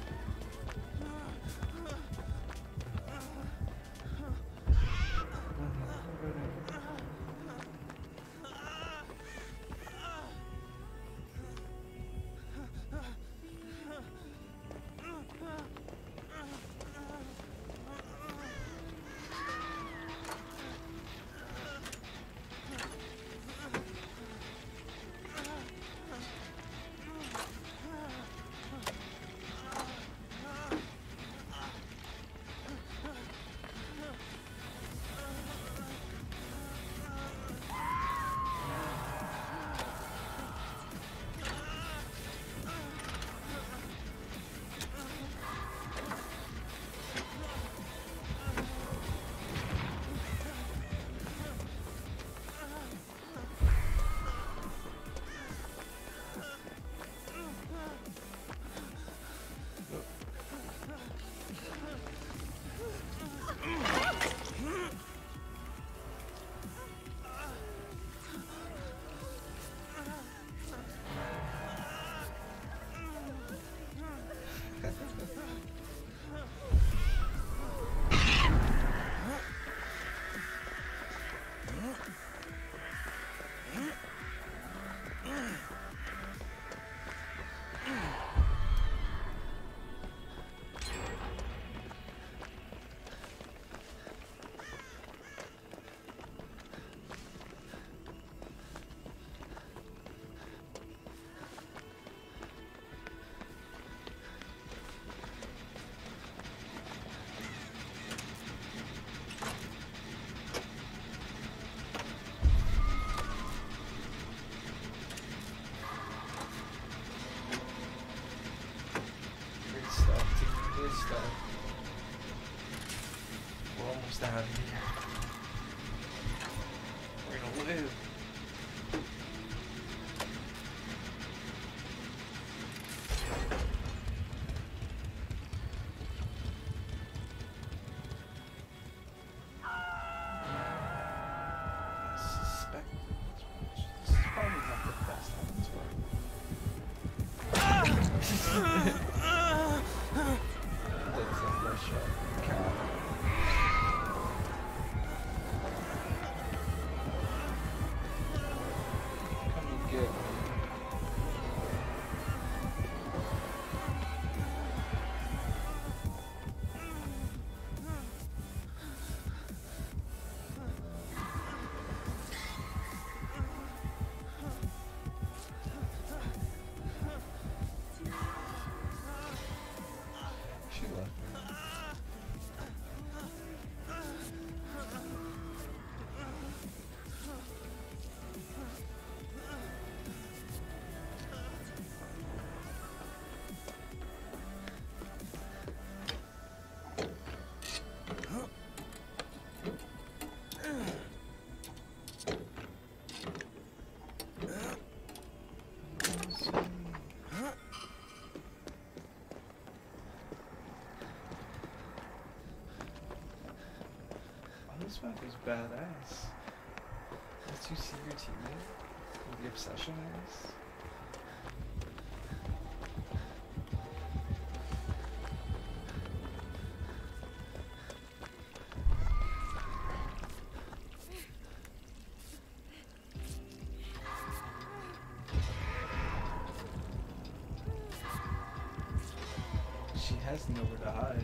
Good stuff. We're almost out of here. We're gonna live. I suspect this is probably not the best one. this map is badass. Lets you see your teammate, what the obsession is. She has nowhere to hide.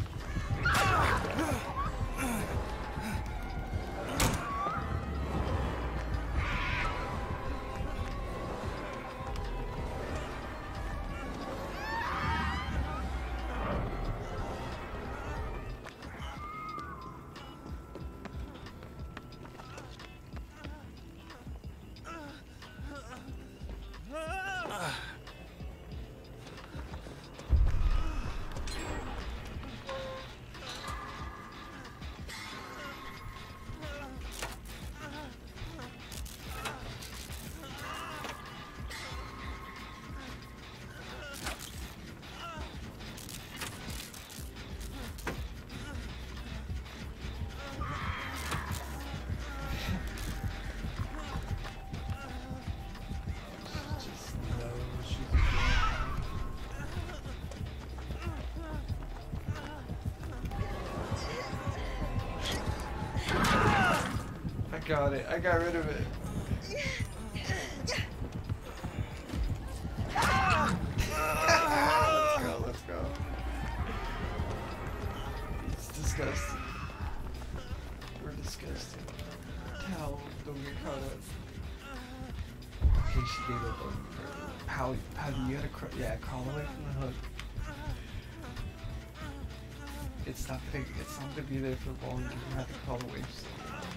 Got it. I got rid of it. Let's go. Let's go. It's disgusting. We're disgusting. Hell, don't get caught up. Okay, she gave up on how how do you gotta crawl? Yeah, crawl away from the hook. It's not gonna. It's not gonna be there for long. You have to crawl away. From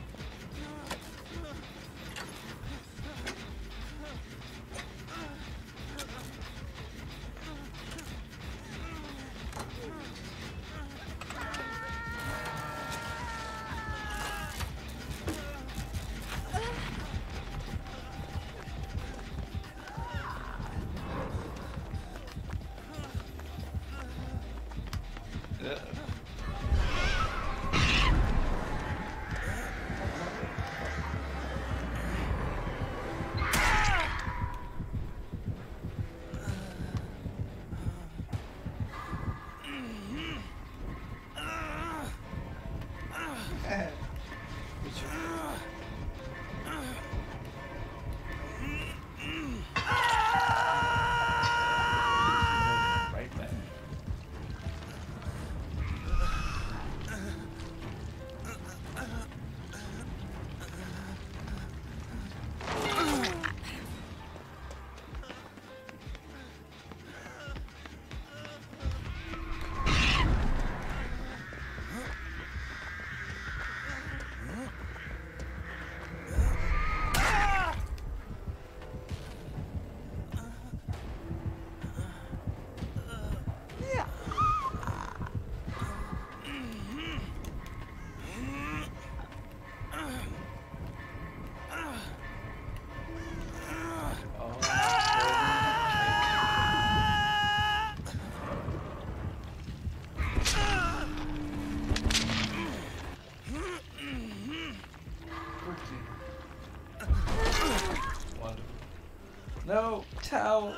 no, towel.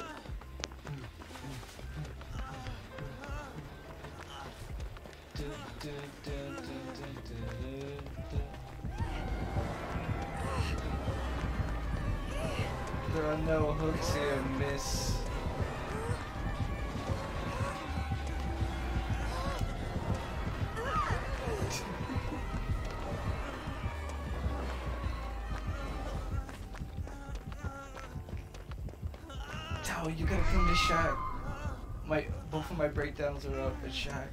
There are no hooks here, miss. Tao, you gotta come to Shack. My both of my breakdowns are up at Shack.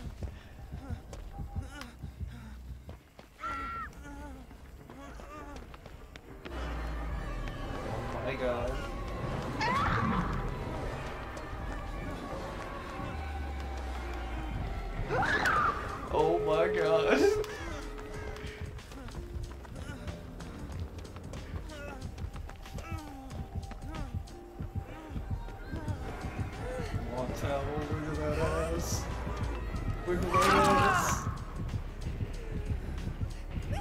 Oh my god. Oh my god. Come on, Towel, look at that ass. Look at that ass.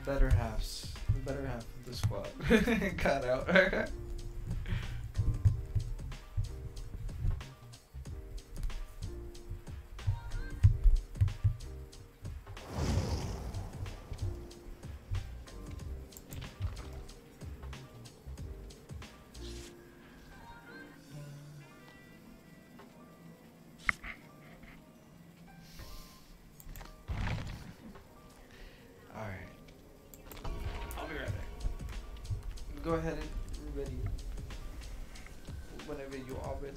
better halves, the better half of the squad got out. Go ahead and ready whenever you are ready.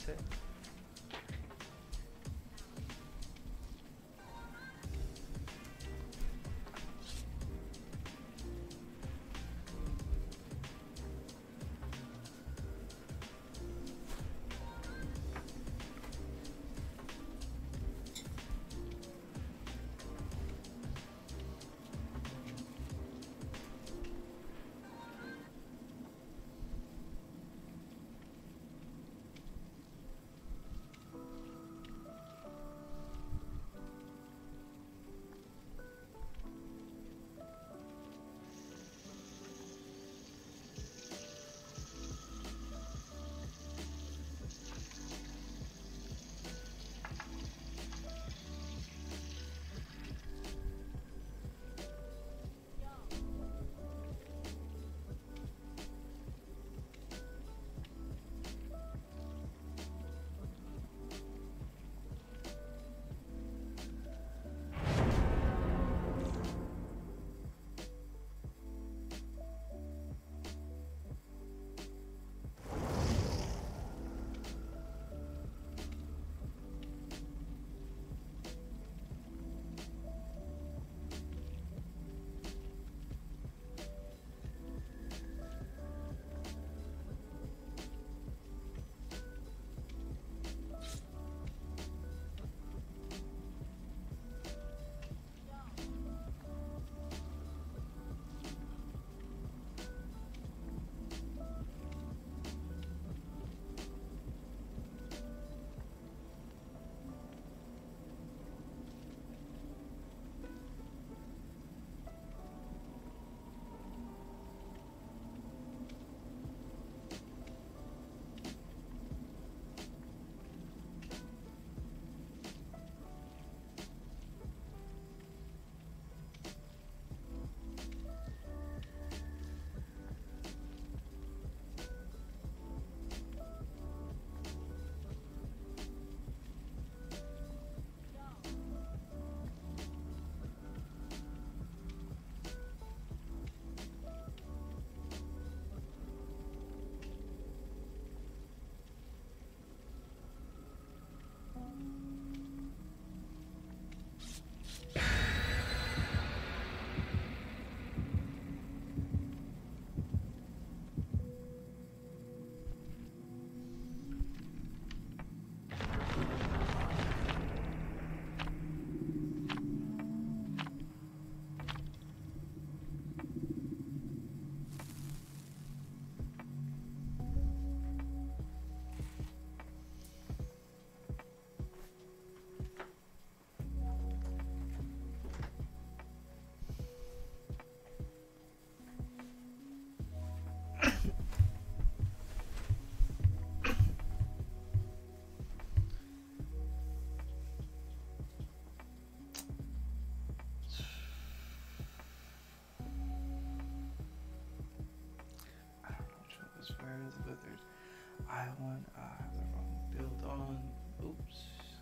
I want I have the wrong build on. Oops.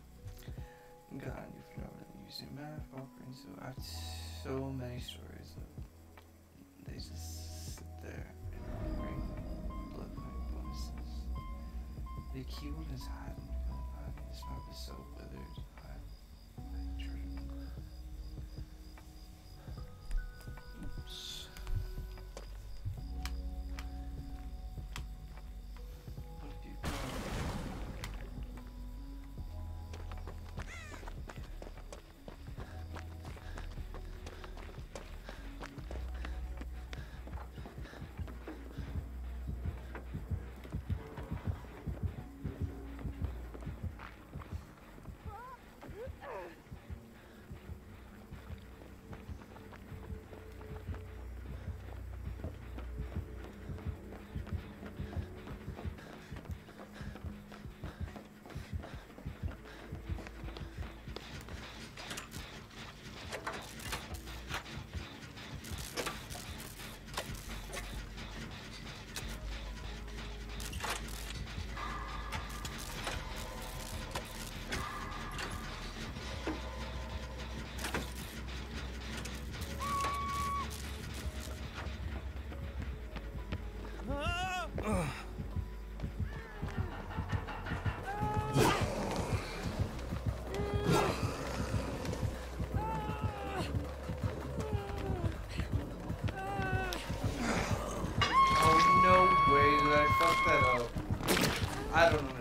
God, you forgot what using math offering. So I have so many stories that they just sit there and bring blood fight bonuses. The key one is hiding. This map is so withered. I, I tried it. Oops.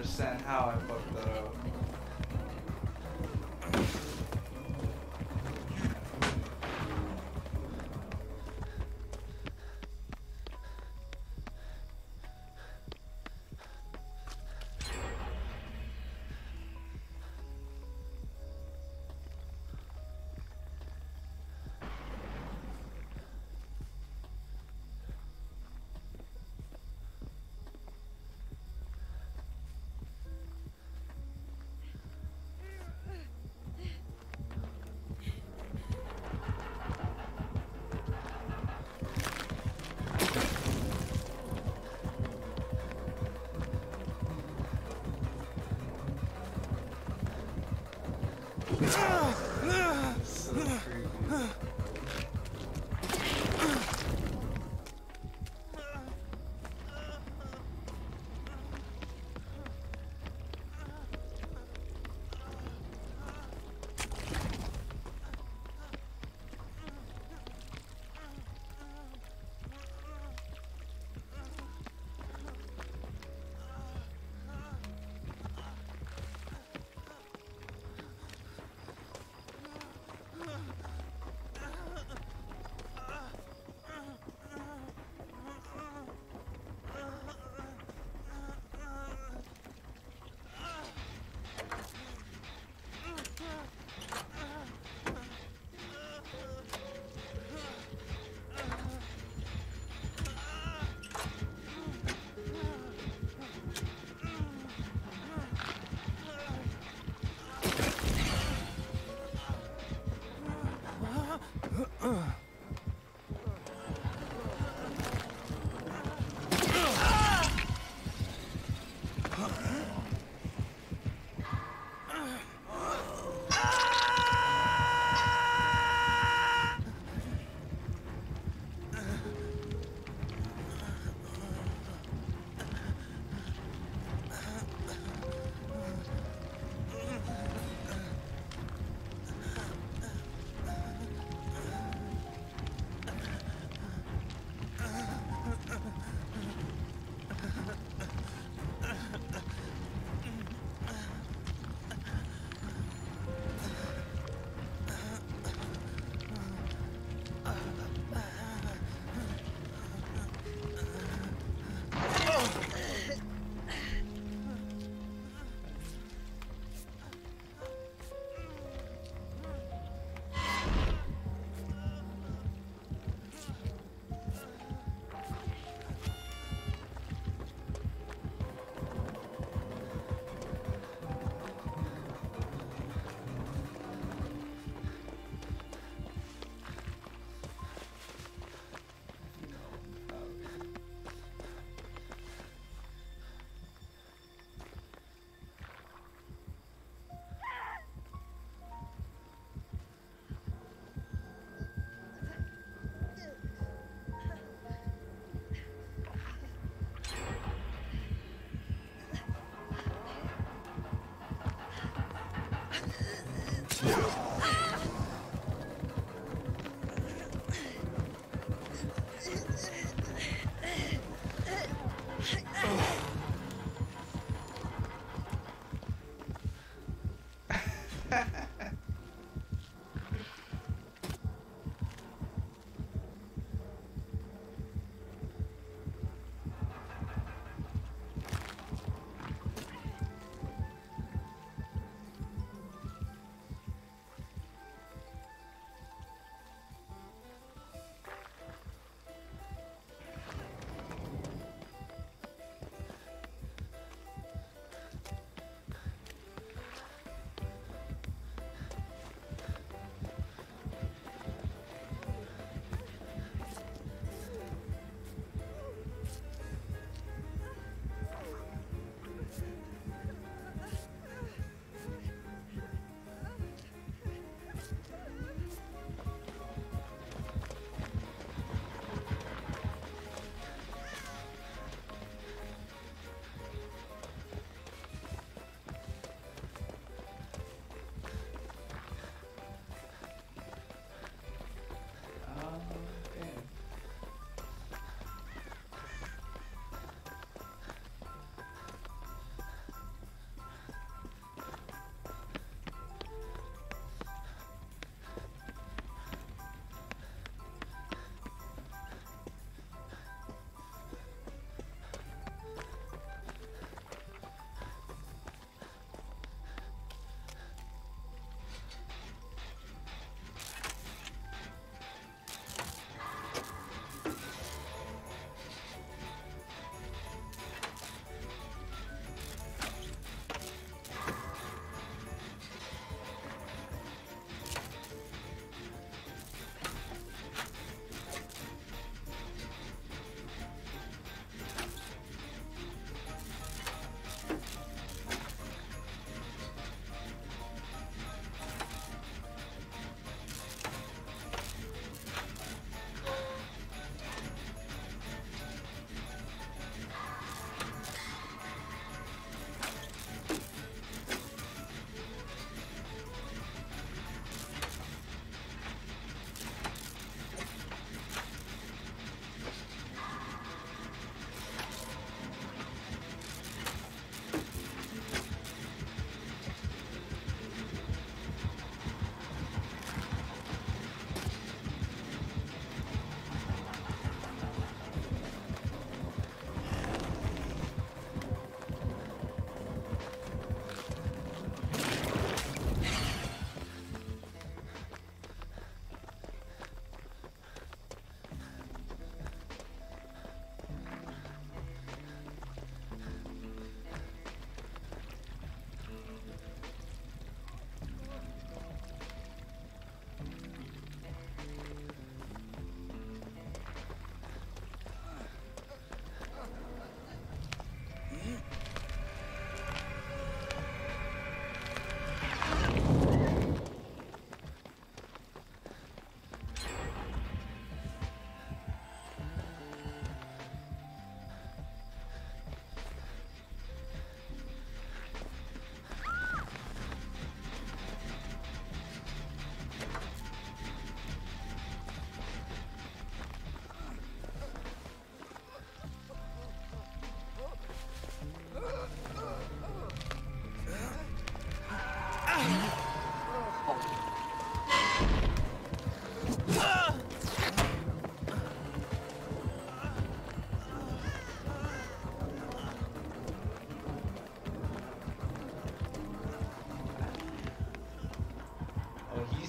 understand how I fucked that up. So creepy.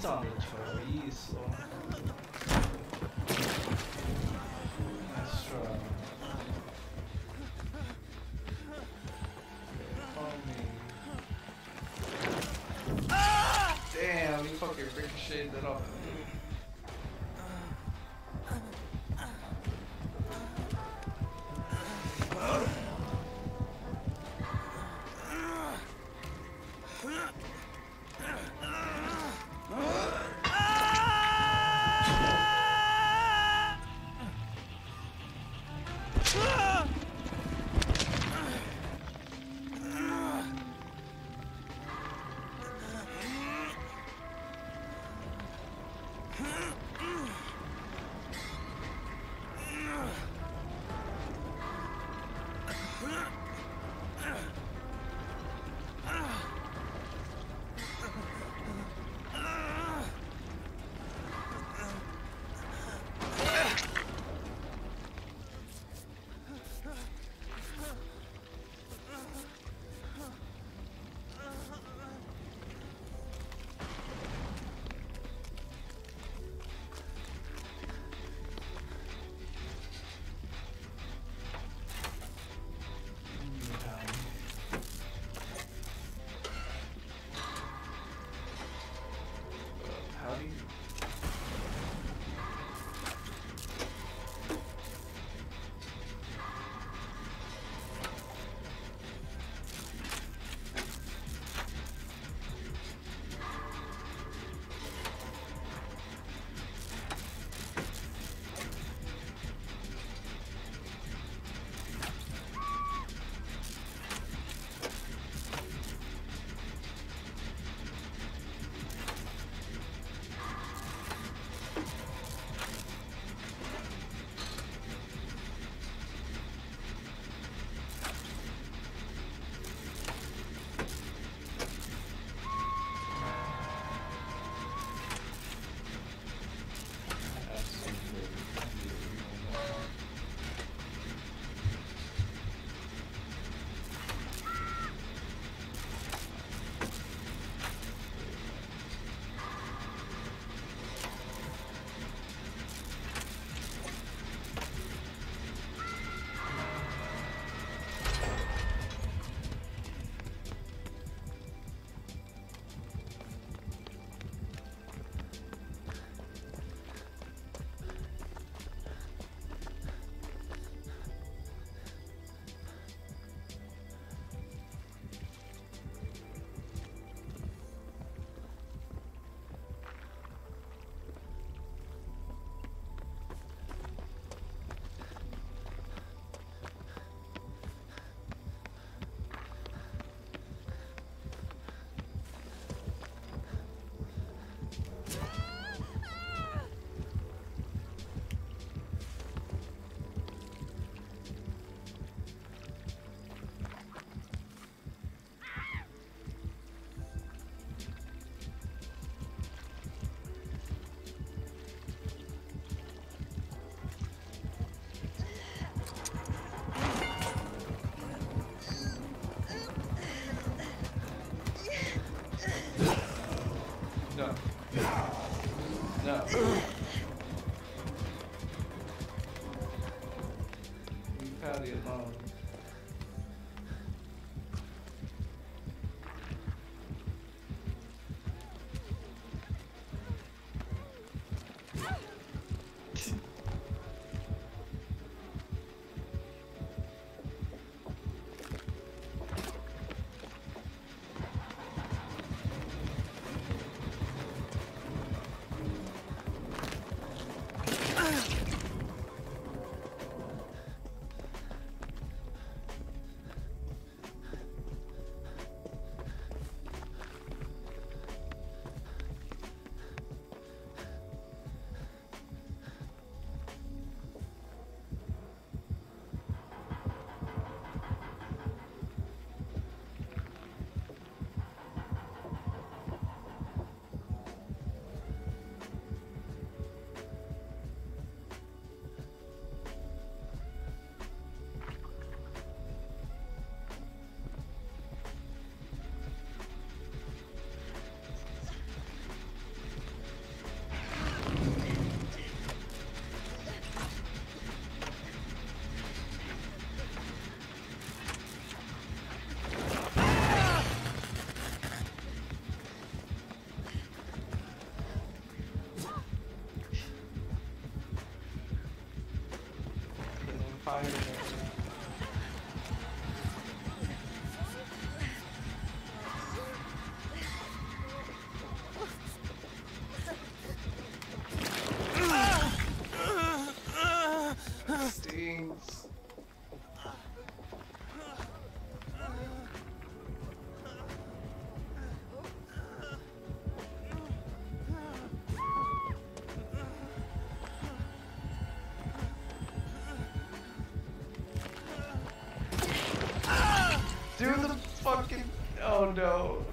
Isso, amigo, isso. Nice try. Follow me. Damn, he fucking ricocheted it off. Oh no.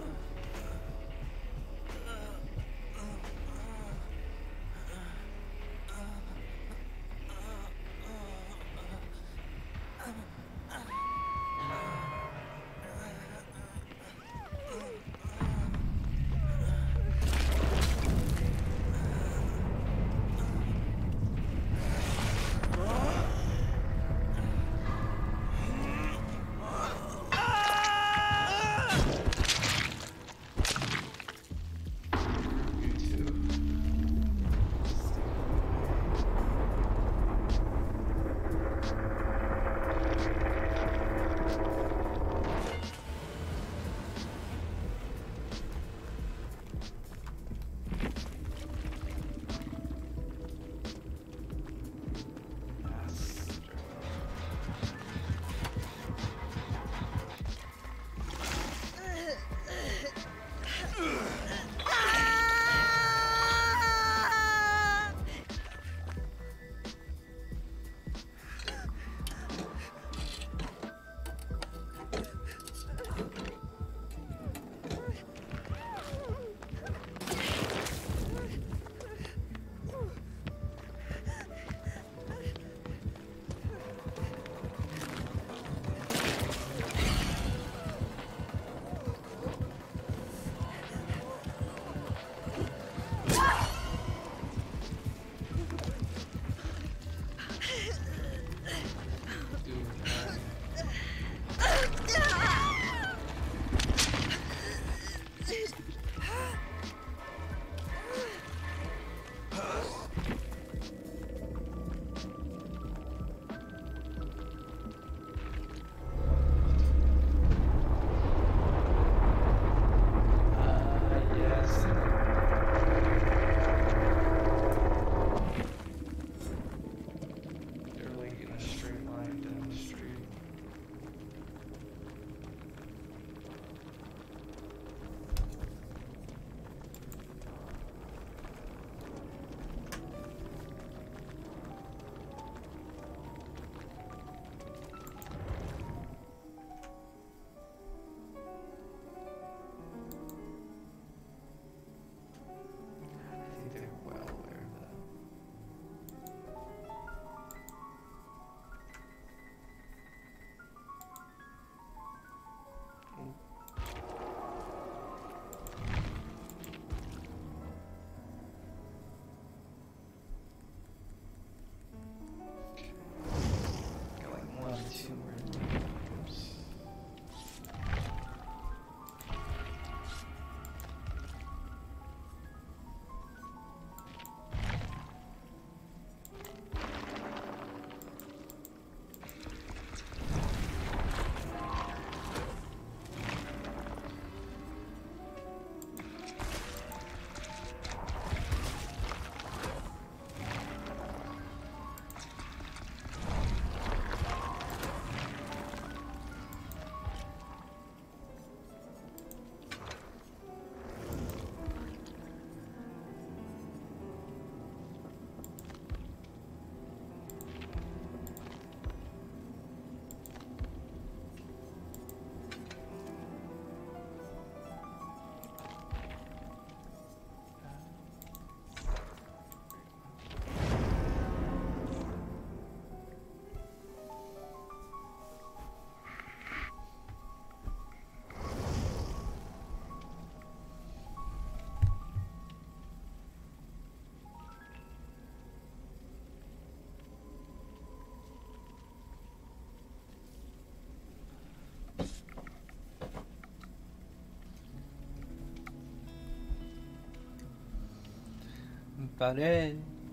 Vale.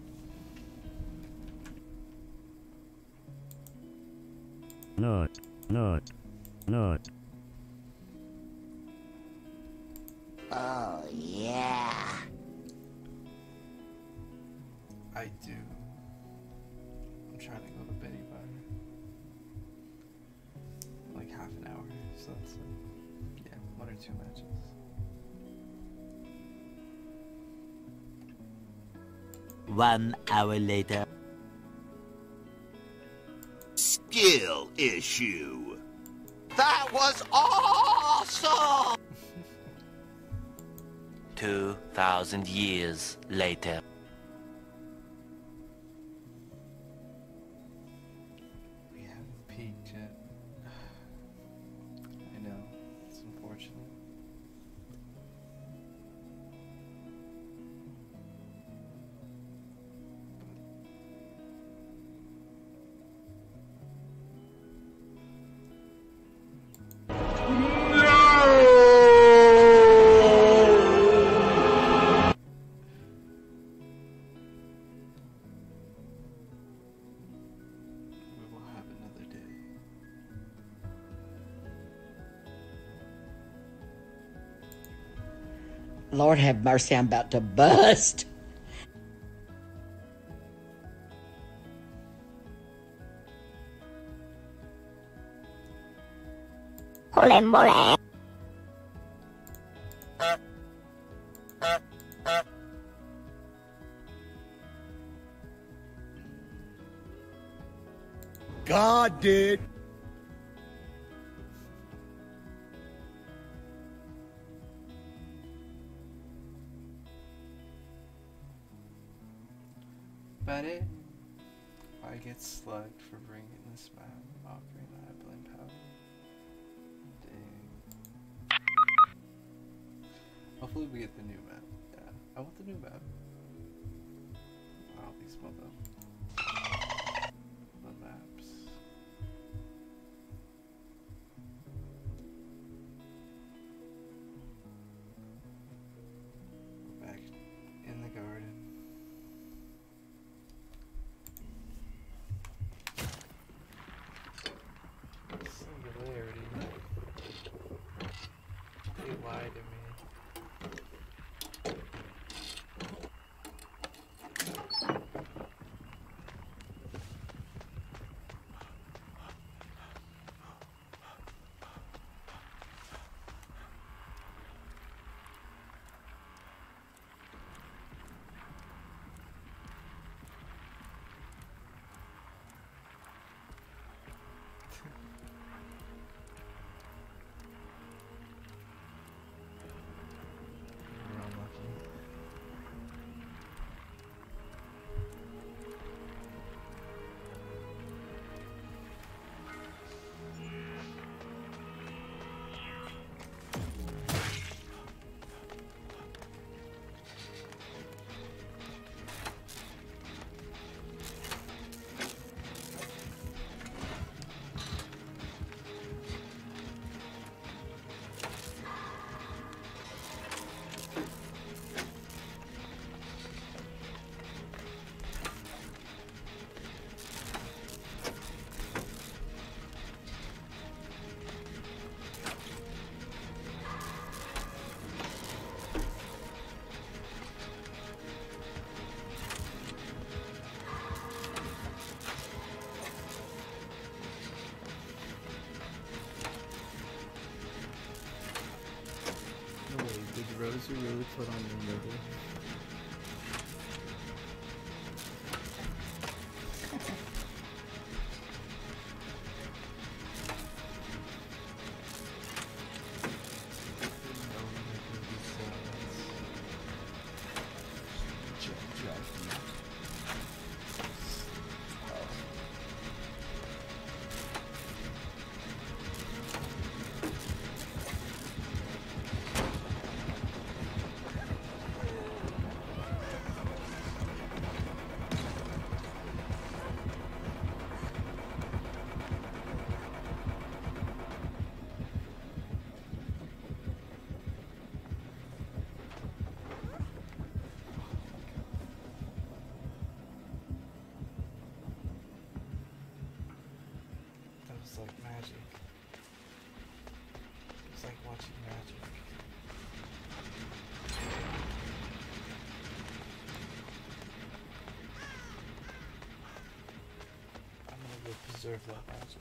Not, not, not. Oh, yeah. I do. I'm trying to go to Betty by like half an hour, so that's like, yeah, one or two matches. One hour later. Skill issue. That was awesome! Two thousand years later. We haven't peaked yet. I know, it's unfortunate. We will have another day. Lord have mercy, I'm about to bust. Holy moly. God did. About it. I get slugged for bringing this map. Ocarina, I blame Powder. Dang. Hopefully we get the new map. Yeah, I want the new map. Wow, these mother. The maps. We're back in the garden. Singularity. They lied to me. We're unlucky. No way, did Rosie really put on the middle? That was like magic. It was like watching magic. I'm gonna go preserve that magic.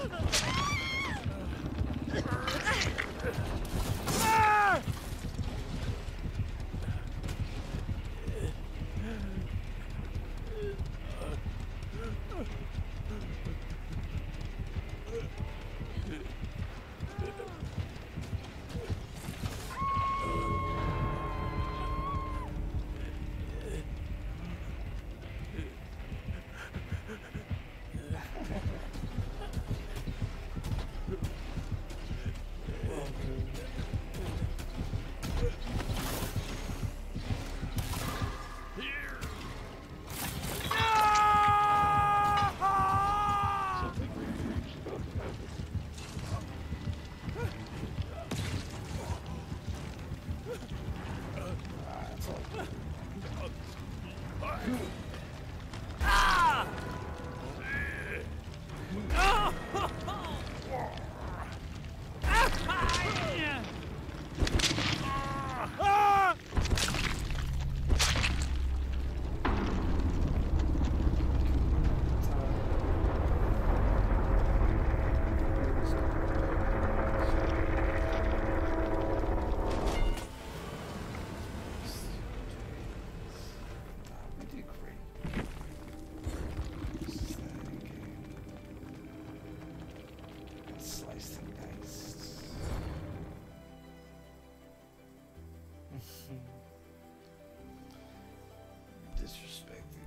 Disrespected.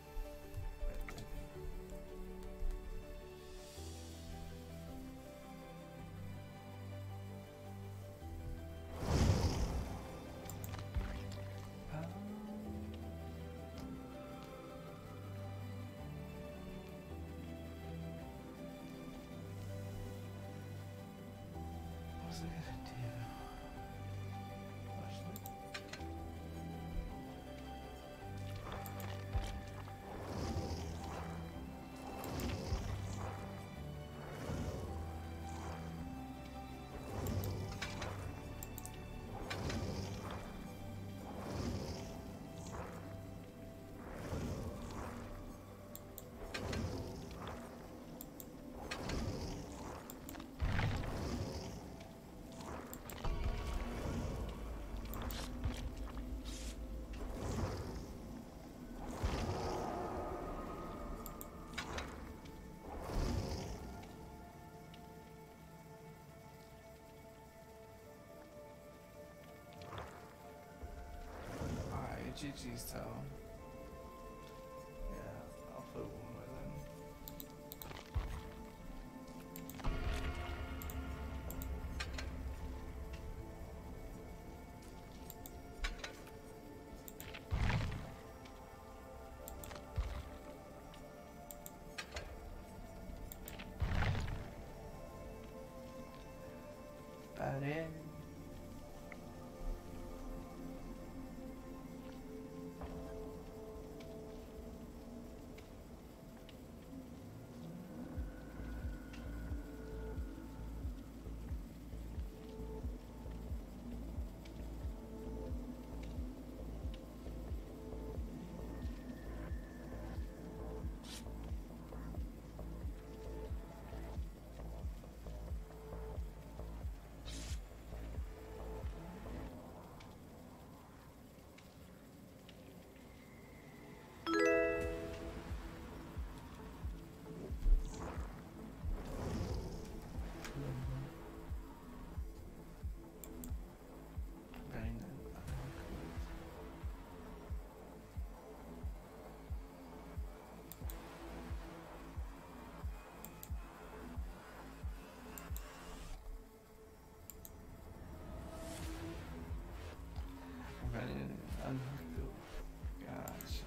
What was I gonna do? G G's tell. Yeah, I'll put one more then. About it. Gotcha.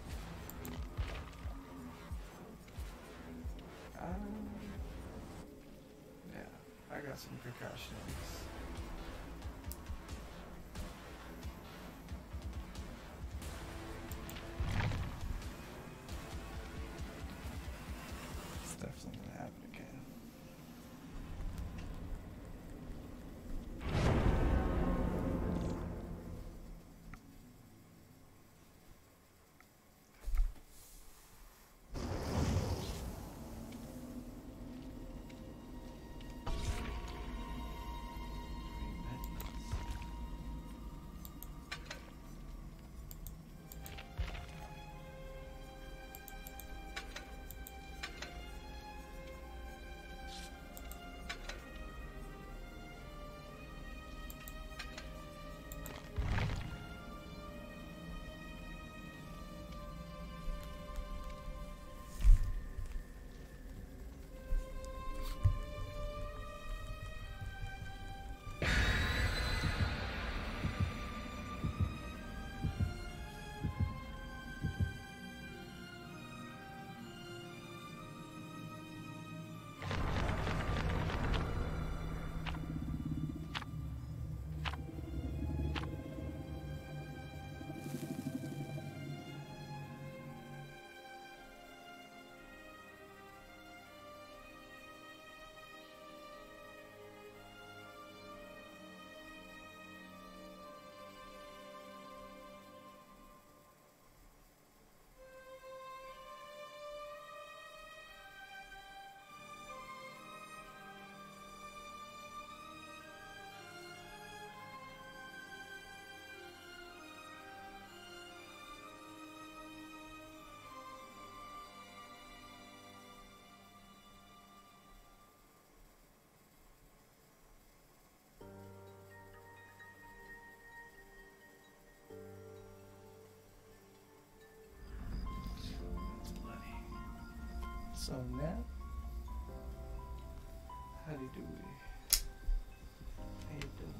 Um, yeah, I got some precautions. It's definitely gonna happen again. What's up, man? How do you do it? How you doing?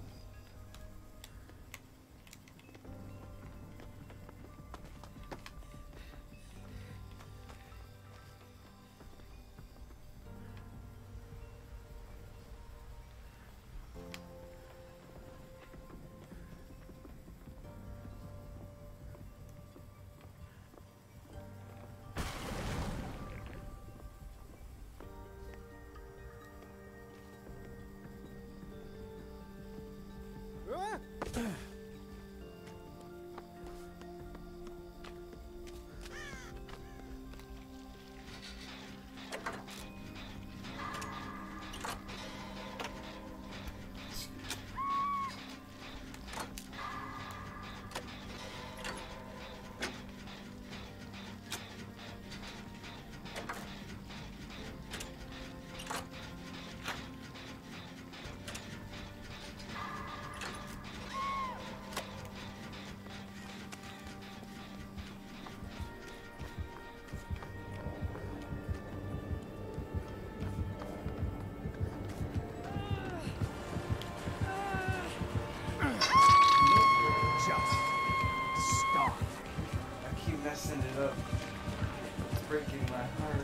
Messing it up. It's breaking my heart.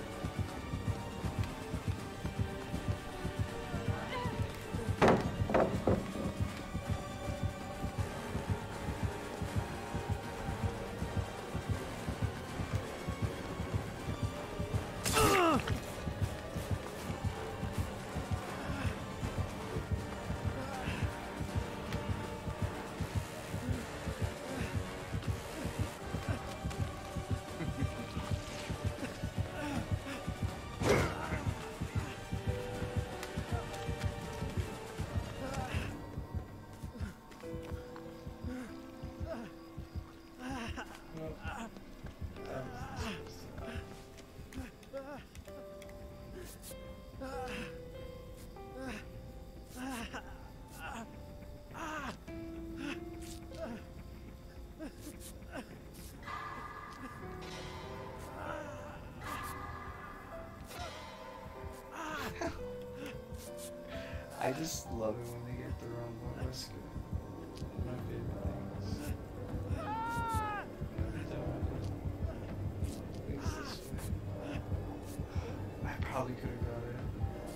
I just love it when they get the wrong one. That's good. One of my favorite things. It's this way. I probably could have got it.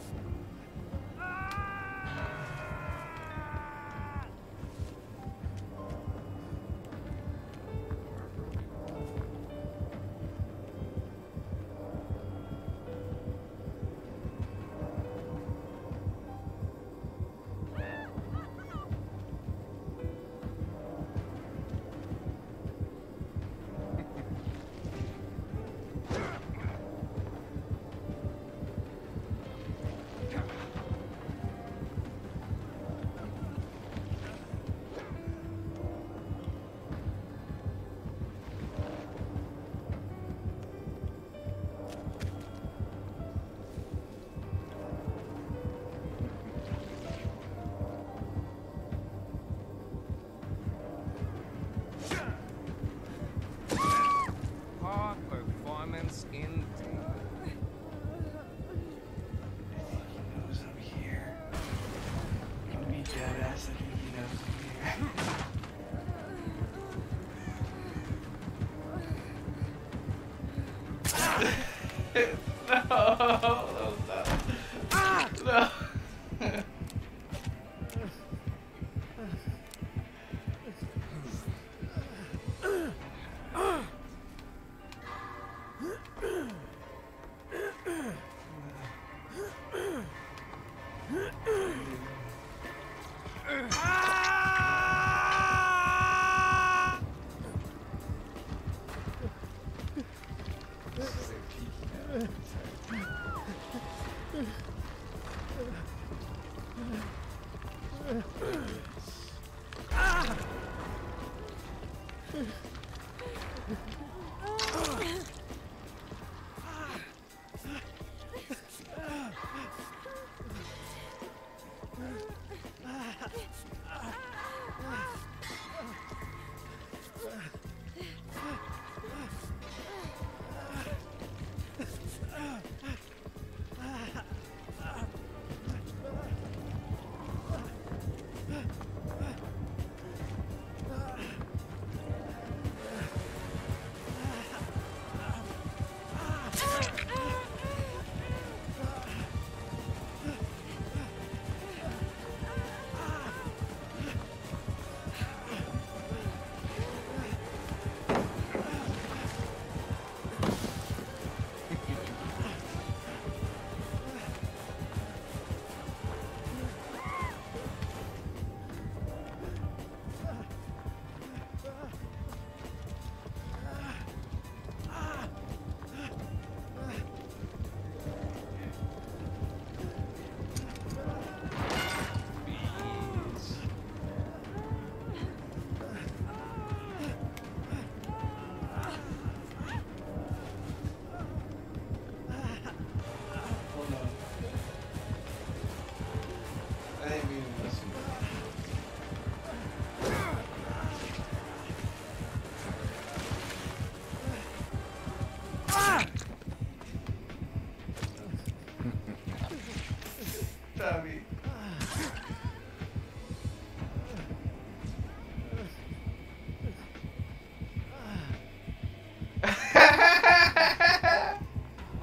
No.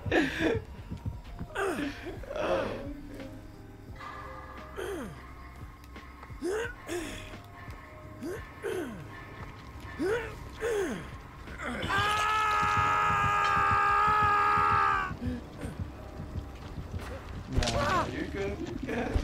Oh. No, you're good, you're good.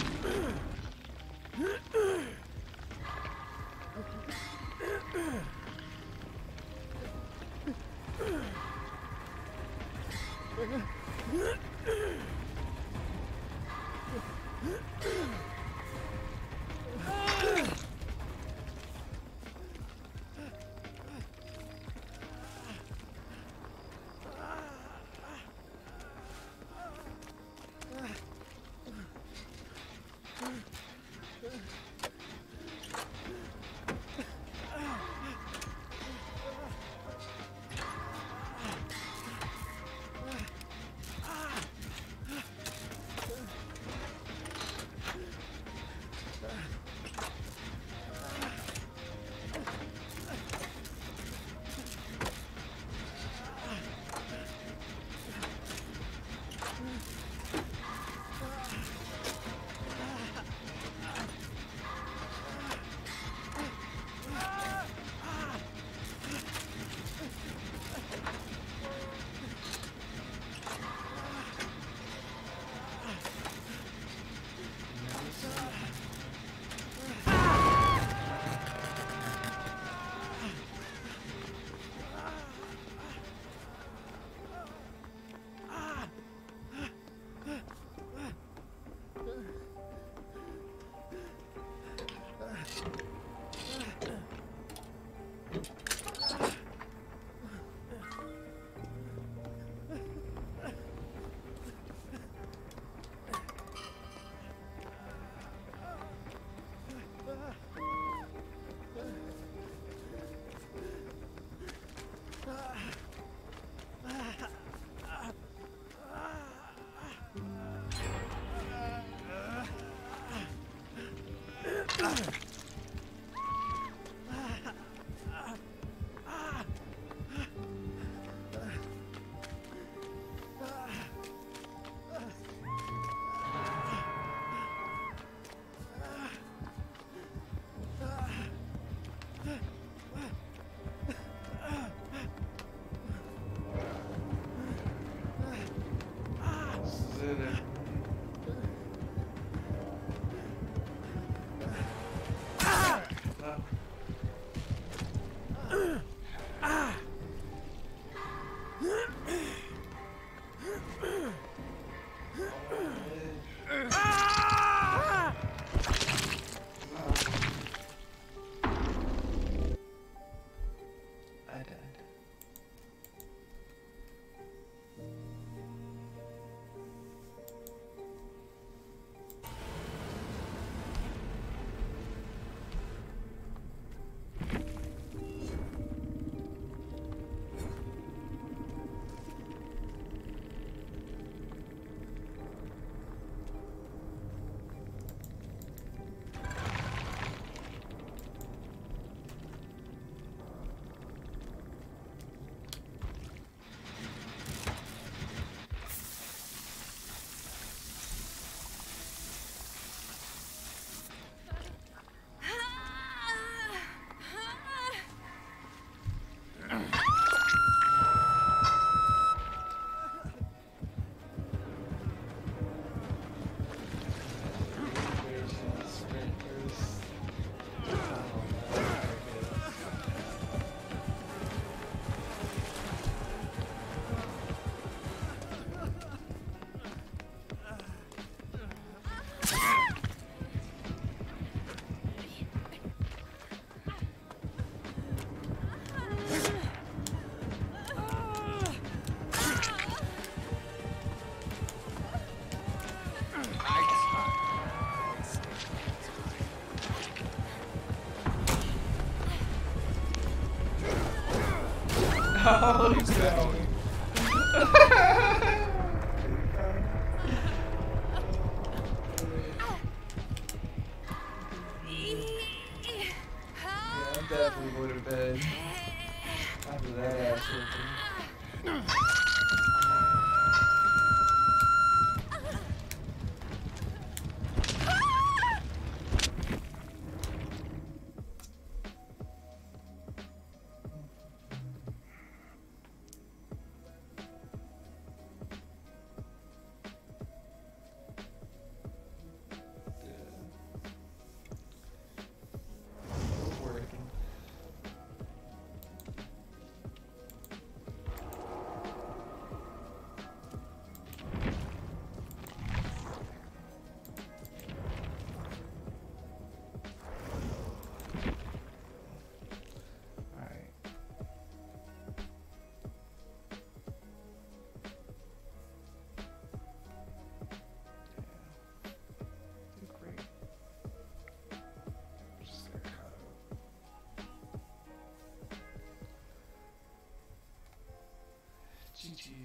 Oh, yeah, I definitely would have been after that ass whooping.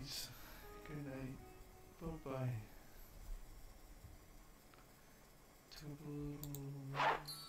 ladies. Good night. Bye bye.